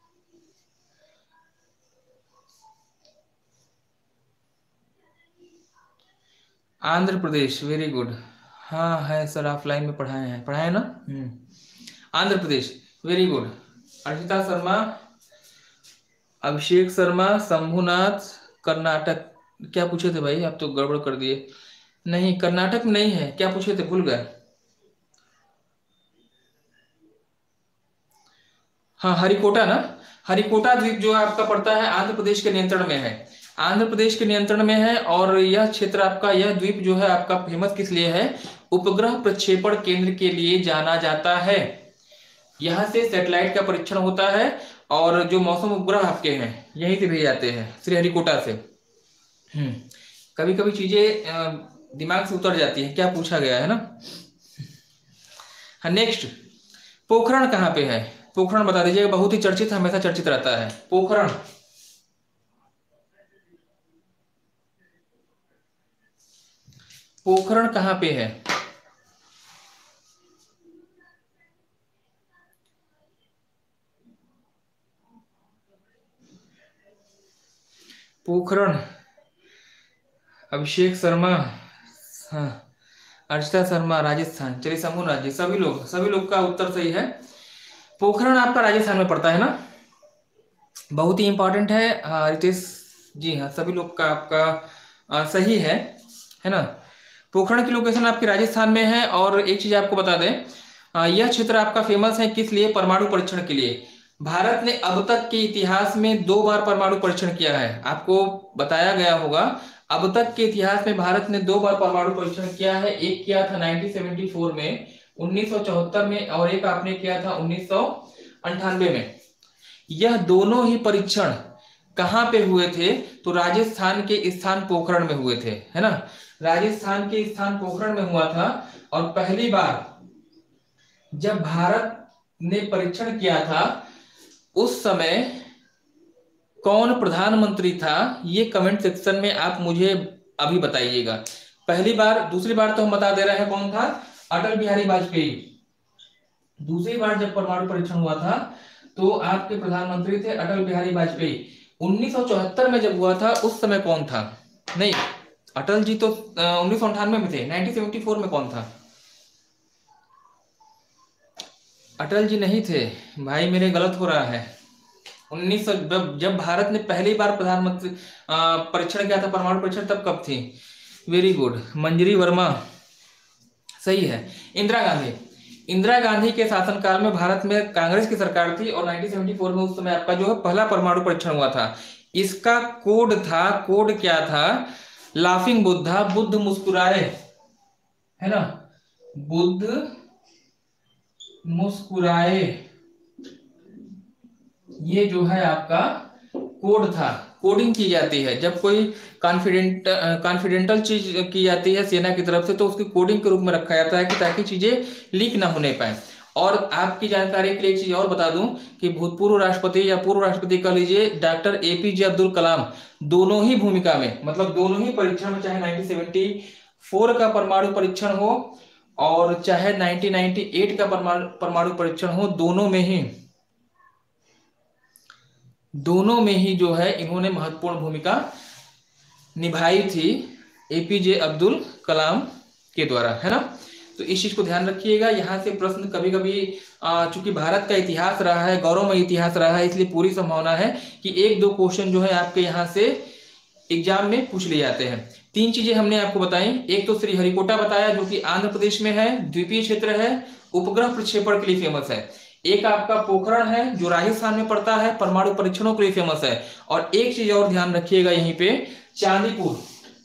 आंध्र प्रदेश, वेरी गुड। हाँ है सर, ऑफलाइन में पढ़ाए ना। Andhra Pradesh, very good. अर्चिता शर्मा, अभिषेक शर्मा, शंभुनाथ, कर्नाटक। क्या पूछे थे भाई, आप तो गड़बड़ कर दिए। नहीं, कर्नाटक में नहीं है, क्या पूछे थे, भूल गए। हाँ, हरिकोटा ना, हरिकोटा द्वीप जो आपका पड़ता है आंध्र प्रदेश के नियंत्रण में है, आंध्र प्रदेश के नियंत्रण में है। और यह क्षेत्र आपका, यह द्वीप जो है आपका फेमस किस लिए है? उपग्रह प्रक्षेपण केंद्र के लिए जाना जाता है। यहाँ से सैटेलाइट का परीक्षण होता है और जो मौसम उपग्रह आपके हैं यहीं से भेजे जाते हैं, श्रीहरिकोटा से। कभी कभी चीजें दिमाग से उतर जाती है, क्या पूछा गया है ना। हाँ, नेक्स्ट, पोखरण कहाँ पे है? पोखरण बता दीजिएगा, बहुत ही चर्चित, हमेशा चर्चित रहता है पोखरण। पोखरण कहाँ पे है? पोखरण, अभिषेक शर्मा, हाँ, अर्चिता शर्मा, राजस्थान। चलिए समूह राज्य, सभी लोग का उत्तर सही है। पोखरण आपका राजस्थान में पड़ता है ना, बहुत ही इंपॉर्टेंट है। रितेश जी, हाँ, सभी लोग का आपका सही है ना। पोखरण की लोकेशन आपकी राजस्थान में है। और एक चीज आपको बता दें, यह क्षेत्र आपका फेमस है किस लिए? परमाणु परीक्षण के लिए। भारत ने अब तक के इतिहास में 2 बार परमाणु परीक्षण किया है, आपको बताया गया होगा। अब तक के इतिहास में भारत ने 2 बार परमाणु परीक्षण किया है। एक किया था 1974 में, 1974 में, और एक आपने किया था 1998 में। यह दोनों ही परीक्षण कहां पे हुए थे? तो राजस्थान के स्थान पोखरण में हुए थे, है ना। राजस्थान के स्थान पोखरण में हुआ था। और पहली बार जब भारत ने परीक्षण किया था उस समय कौन प्रधानमंत्री था? ये कमेंट सेक्शन में आप मुझे अभी बताइएगा। पहली बार, दूसरी बार तो हम बता दे रहे हैं कौन था, अटल बिहारी वाजपेयी। दूसरी बार जब परमाणु परीक्षण हुआ था तो आपके प्रधानमंत्री थे अटल बिहारी वाजपेयी। 1974 में जब हुआ था उस समय कौन था? नहीं, अटल जी तो 1998 में थे। 1974 में कौन था? अटल जी नहीं थे भाई, मेरे गलत हो रहा है। 1900 जब भारत ने पहली बार प्रधानमंत्री परीक्षण किया था, परमाणु परीक्षण, तब कब थी? वेरी गुड, मंजरी वर्मा, सही है। इंदिरा गांधी, इंदिरा गांधी के शासनकाल में भारत में कांग्रेस की सरकार थी और 1974 में उस समय आपका जो है पहला परमाणु परीक्षण हुआ था। इसका कोड था, कोड क्या था? लाफिंग बुद्धा, बुद्ध मुस्कुराए, है ना, बुद्ध मुस्कुराए, ये जो है आपका कोड था। कोडिंग की जाती है जब कोई कॉन्फिडेंटल चीज की जाती है सेना की तरफ से, तो उसकी कोडिंग के रूप में रखा जाता है कि ताकि चीजें लीक ना होने पाए। और आपकी जानकारी के लिए एक चीज और बता दूं कि भूतपूर्व राष्ट्रपति या पूर्व राष्ट्रपति कह लीजिए, डॉक्टर एपीजे अब्दुल कलाम, दोनों ही भूमिका में, मतलब दोनों ही परीक्षण में, चाहे 1974 का परमाणु परीक्षण हो और चाहे 1998 का परमाणु परीक्षण हो, दोनों में ही जो है इन्होंने महत्वपूर्ण भूमिका निभाई थी, एपीजे अब्दुल कलाम के द्वारा, है ना। तो इस चीज को ध्यान रखिएगा। यहाँ से प्रश्न कभी कभी, चूंकि भारत का इतिहास रहा है, गौरवमय इतिहास रहा है, इसलिए पूरी संभावना है कि 1-2 क्वेश्चन जो है आपके यहाँ से एग्जाम में पूछ लिए जाते हैं। 3 चीजें हमने आपको बताई। एक तो श्रीहरिकोटा बताया जो कि आंध्र प्रदेश में है, द्वीपीय क्षेत्र है, उपग्रह प्रक्षेपण के लिए फेमस है। एक आपका पोखरण है जो राजस्थान में पड़ता है, परमाणु परीक्षणों के लिए फेमस है। और एक चीज और ध्यान रखिएगा यहीं पे, चांदीपुर,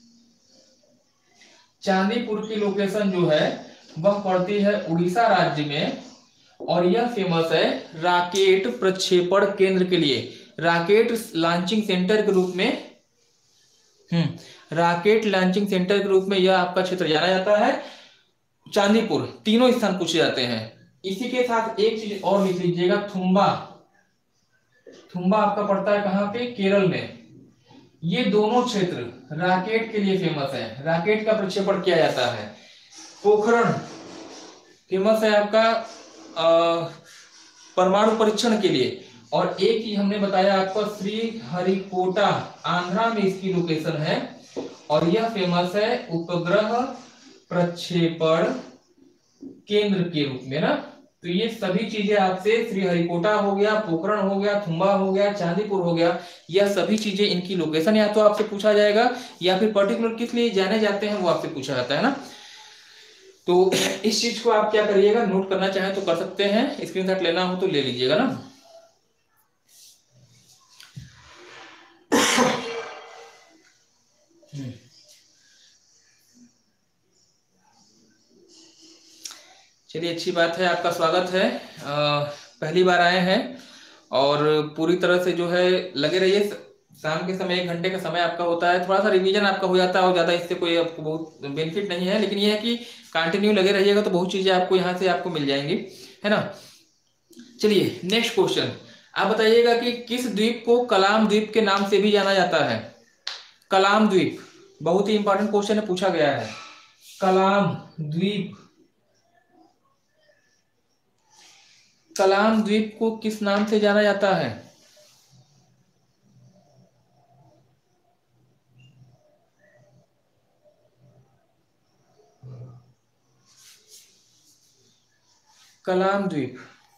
चांदीपुर की लोकेशन जो है वह पड़ती है उड़ीसा राज्य में, और यह फेमस है रॉकेट प्रक्षेपण केंद्र के लिए, रॉकेट लॉन्चिंग सेंटर के रूप में, रॉकेट लॉन्चिंग सेंटर के रूप में यह आपका क्षेत्र जाना जाता है। चांदीपुर, तीनों स्थान पूछे जाते हैं। इसी के साथ एक चीज और लिख लीजिएगा, थुम्बा, थुम्बा आपका पड़ता है कहां पे? केरल में। ये दोनों क्षेत्र रॉकेट के लिए फेमस है, रॉकेट का प्रक्षेपण किया जाता है। पोखरण फेमस है आपका परमाणु परीक्षण के लिए। और एक ही हमने बताया आपको, श्रीहरिकोटा, आंध्रा में इसकी लोकेशन है, और यह फेमस है उपग्रह प्रक्षेपण केंद्र के रूप में ना। तो ये सभी चीजें आपसे, श्रीहरिकोटा हो गया, पोखरण हो गया, थुम्बा हो गया, चांदीपुर हो गया, यह सभी चीजें, इनकी लोकेशन या तो आपसे पूछा जाएगा या फिर पर्टिकुलर किस लिए जाने जाते हैं वो आपसे पूछा जाता है ना। तो इस चीज को आप क्या करिएगा, नोट करना चाहें तो कर सकते हैं, स्क्रीनशॉट लेना हो तो ले लीजिएगा ना। चलिए, अच्छी बात है, आपका स्वागत है। पहली बार आए हैं और पूरी तरह से जो है लगे रहिए। शाम के समय 1 घंटे का समय आपका होता है, थोड़ा सा रिवीजन आपका हो जाता है और ज्यादा इससे कोई आपको बहुत बेनिफिट नहीं है, लेकिन यह है कि कंटिन्यू लगे रहिएगा तो बहुत चीजें आपको यहाँ से आपको मिल जाएंगी, है ना। चलिए नेक्स्ट क्वेश्चन, आप बताइएगा कि किस द्वीप को कलाम द्वीप के नाम से भी जाना जाता है? कलाम द्वीप बहुत ही इंपॉर्टेंट क्वेश्चन है, पूछा गया है। कलाम द्वीप। कलाम द्वीप को किस नाम से जाना जाता है? कलाम द्वीप।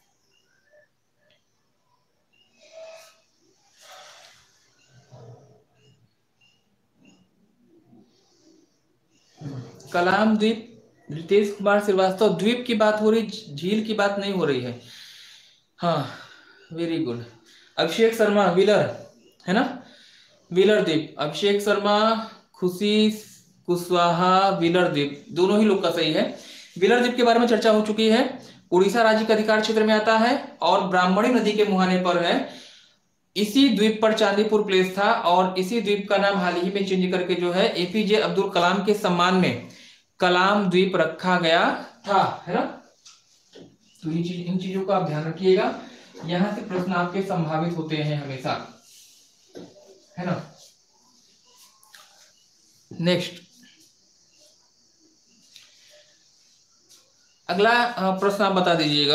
कलाम द्वीप। रितेश कुमार श्रीवास्तव, द्वीप की बात हो रही, झील की बात नहीं हो रही है। हाँ, very good. Abhishek Sharma, Wheeler, है ना, व्हीलर द्वीप। अभिषेक शर्मा, खुशी कुशवाहा, व्हीलर द्वीप, दोनों ही लोग का सही है। व्हीलर द्वीप के बारे में चर्चा हो चुकी है। उड़ीसा राज्य के अधिकार क्षेत्र में आता है और ब्राह्मणी नदी के मुहाने पर है। इसी द्वीप पर चांदीपुर प्लेस था और इसी द्वीप का नाम हाल ही में चेंज करके जो है एपीजे अब्दुल कलाम के सम्मान में कलाम द्वीप रखा गया था, है ना। तो ये चीज, इन चीजों का आप ध्यान रखिएगा, यहां से प्रश्न आपके संभावित होते हैं हमेशा, है ना। नेक्स्ट, अगला प्रश्न आप बता दीजिएगा।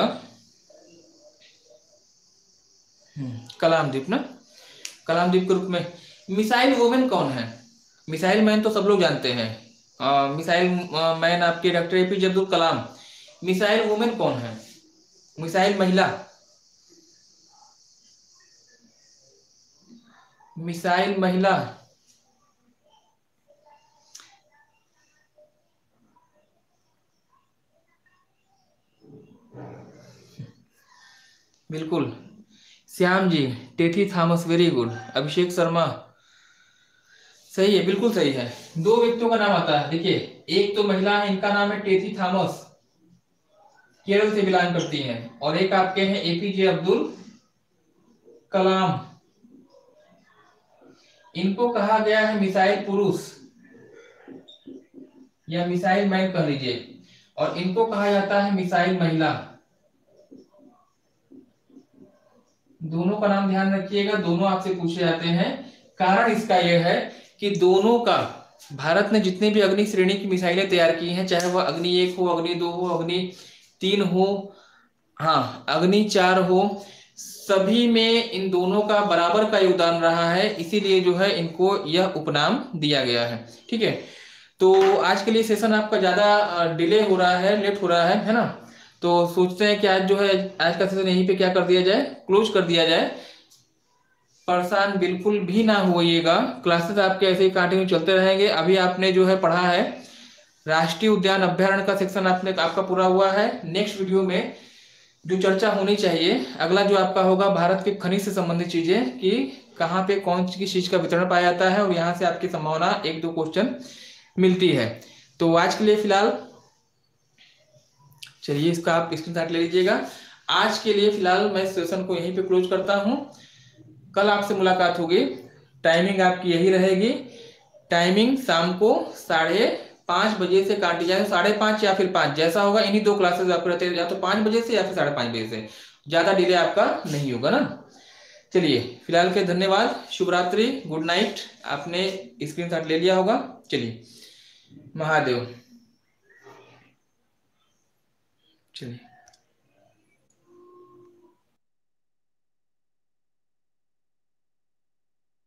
कलाम द्वीप ना, कलाम द्वीप के रूप में मिसाइल वुमेन कौन है? मिसाइल मैन तो सब लोग जानते हैं, मिसाइल मैन आपके doctor APJ Abdul Kalam. Missile women कौन है? मिसाइल महिला, मिसाइल महिला। बिल्कुल, श्याम जी, टेथी थॉमस, वेरी गुड। अभिषेक शर्मा, सही है, बिल्कुल सही है। दो व्यक्तियों का नाम आता है, देखिए, एक तो महिला है, इनका नाम है टेथी थॉमस, केरल से बिलोंग करती हैं, और एक आपके हैं एपीजे अब्दुल कलाम। इनको कहा गया है मिसाइल पुरुष या मिसाइल मैन कह लीजिए, और इनको कहा जाता है मिसाइल महिला। दोनों का नाम ध्यान रखिएगा, दोनों आपसे पूछे जाते हैं। कारण इसका यह है कि दोनों का, भारत ने जितने भी अग्नि श्रेणी की मिसाइलें तैयार की हैं, चाहे वह अग्नि 1 हो, अग्नि 2 हो, अग्नि 3 हो, हाँ, अग्नि 4 हो, सभी में इन दोनों का बराबर का योगदान रहा है, इसीलिए जो है इनको यह उपनाम दिया गया है। ठीक है, तो आज के लिए सेशन आपका ज्यादा डिले हो रहा है, लेट हो रहा है ना। तो सोचते हैं कि आज जो है, आज का सेशन यहीं पे क्या कर दिया जाए, क्लोज कर दिया जाए। परेशान बिल्कुल भी ना होइएगा, क्लासेस आपके ऐसे ही कंटिन्यू चलते रहेंगे। अभी आपने जो है पढ़ा है राष्ट्रीय उद्यान अभ्यारण्य का सेक्शन, आपका पूरा हुआ है। नेक्स्ट वीडियो में जो चर्चा होनी चाहिए, अगला जो आपका होगा भारत के खनिज से संबंधित चीजें, कि कहाँ पे कौन सी चीज का वितरण पाया जाता है, और यहाँ से आपकी संभावना 1-2 क्वेश्चन मिलती है। तो आज के लिए फिलहाल चलिए, इसका आप स्क्रीनशॉट ले लीजिएगा। आज के लिए फिलहाल मैं सेशन को यहीं पे क्लोज करता हूं। कल आपसे मुलाकात होगी, टाइमिंग आपकी यही रहेगी। टाइमिंग शाम को 5:30 बजे से काटी जाए, 5:30 या फिर 5, जैसा होगा। इन्हीं 2 क्लासेस आपको रहते हैं, या तो 5 बजे से या फिर 5:30 बजे से, ज्यादा डिले आपका नहीं होगा ना। चलिए, फिलहाल के धन्यवाद, शुभ रात्रि, गुड नाइट। आपने स्क्रीनशॉट ले लिया होगा। चलिए, महादेव। चलिए।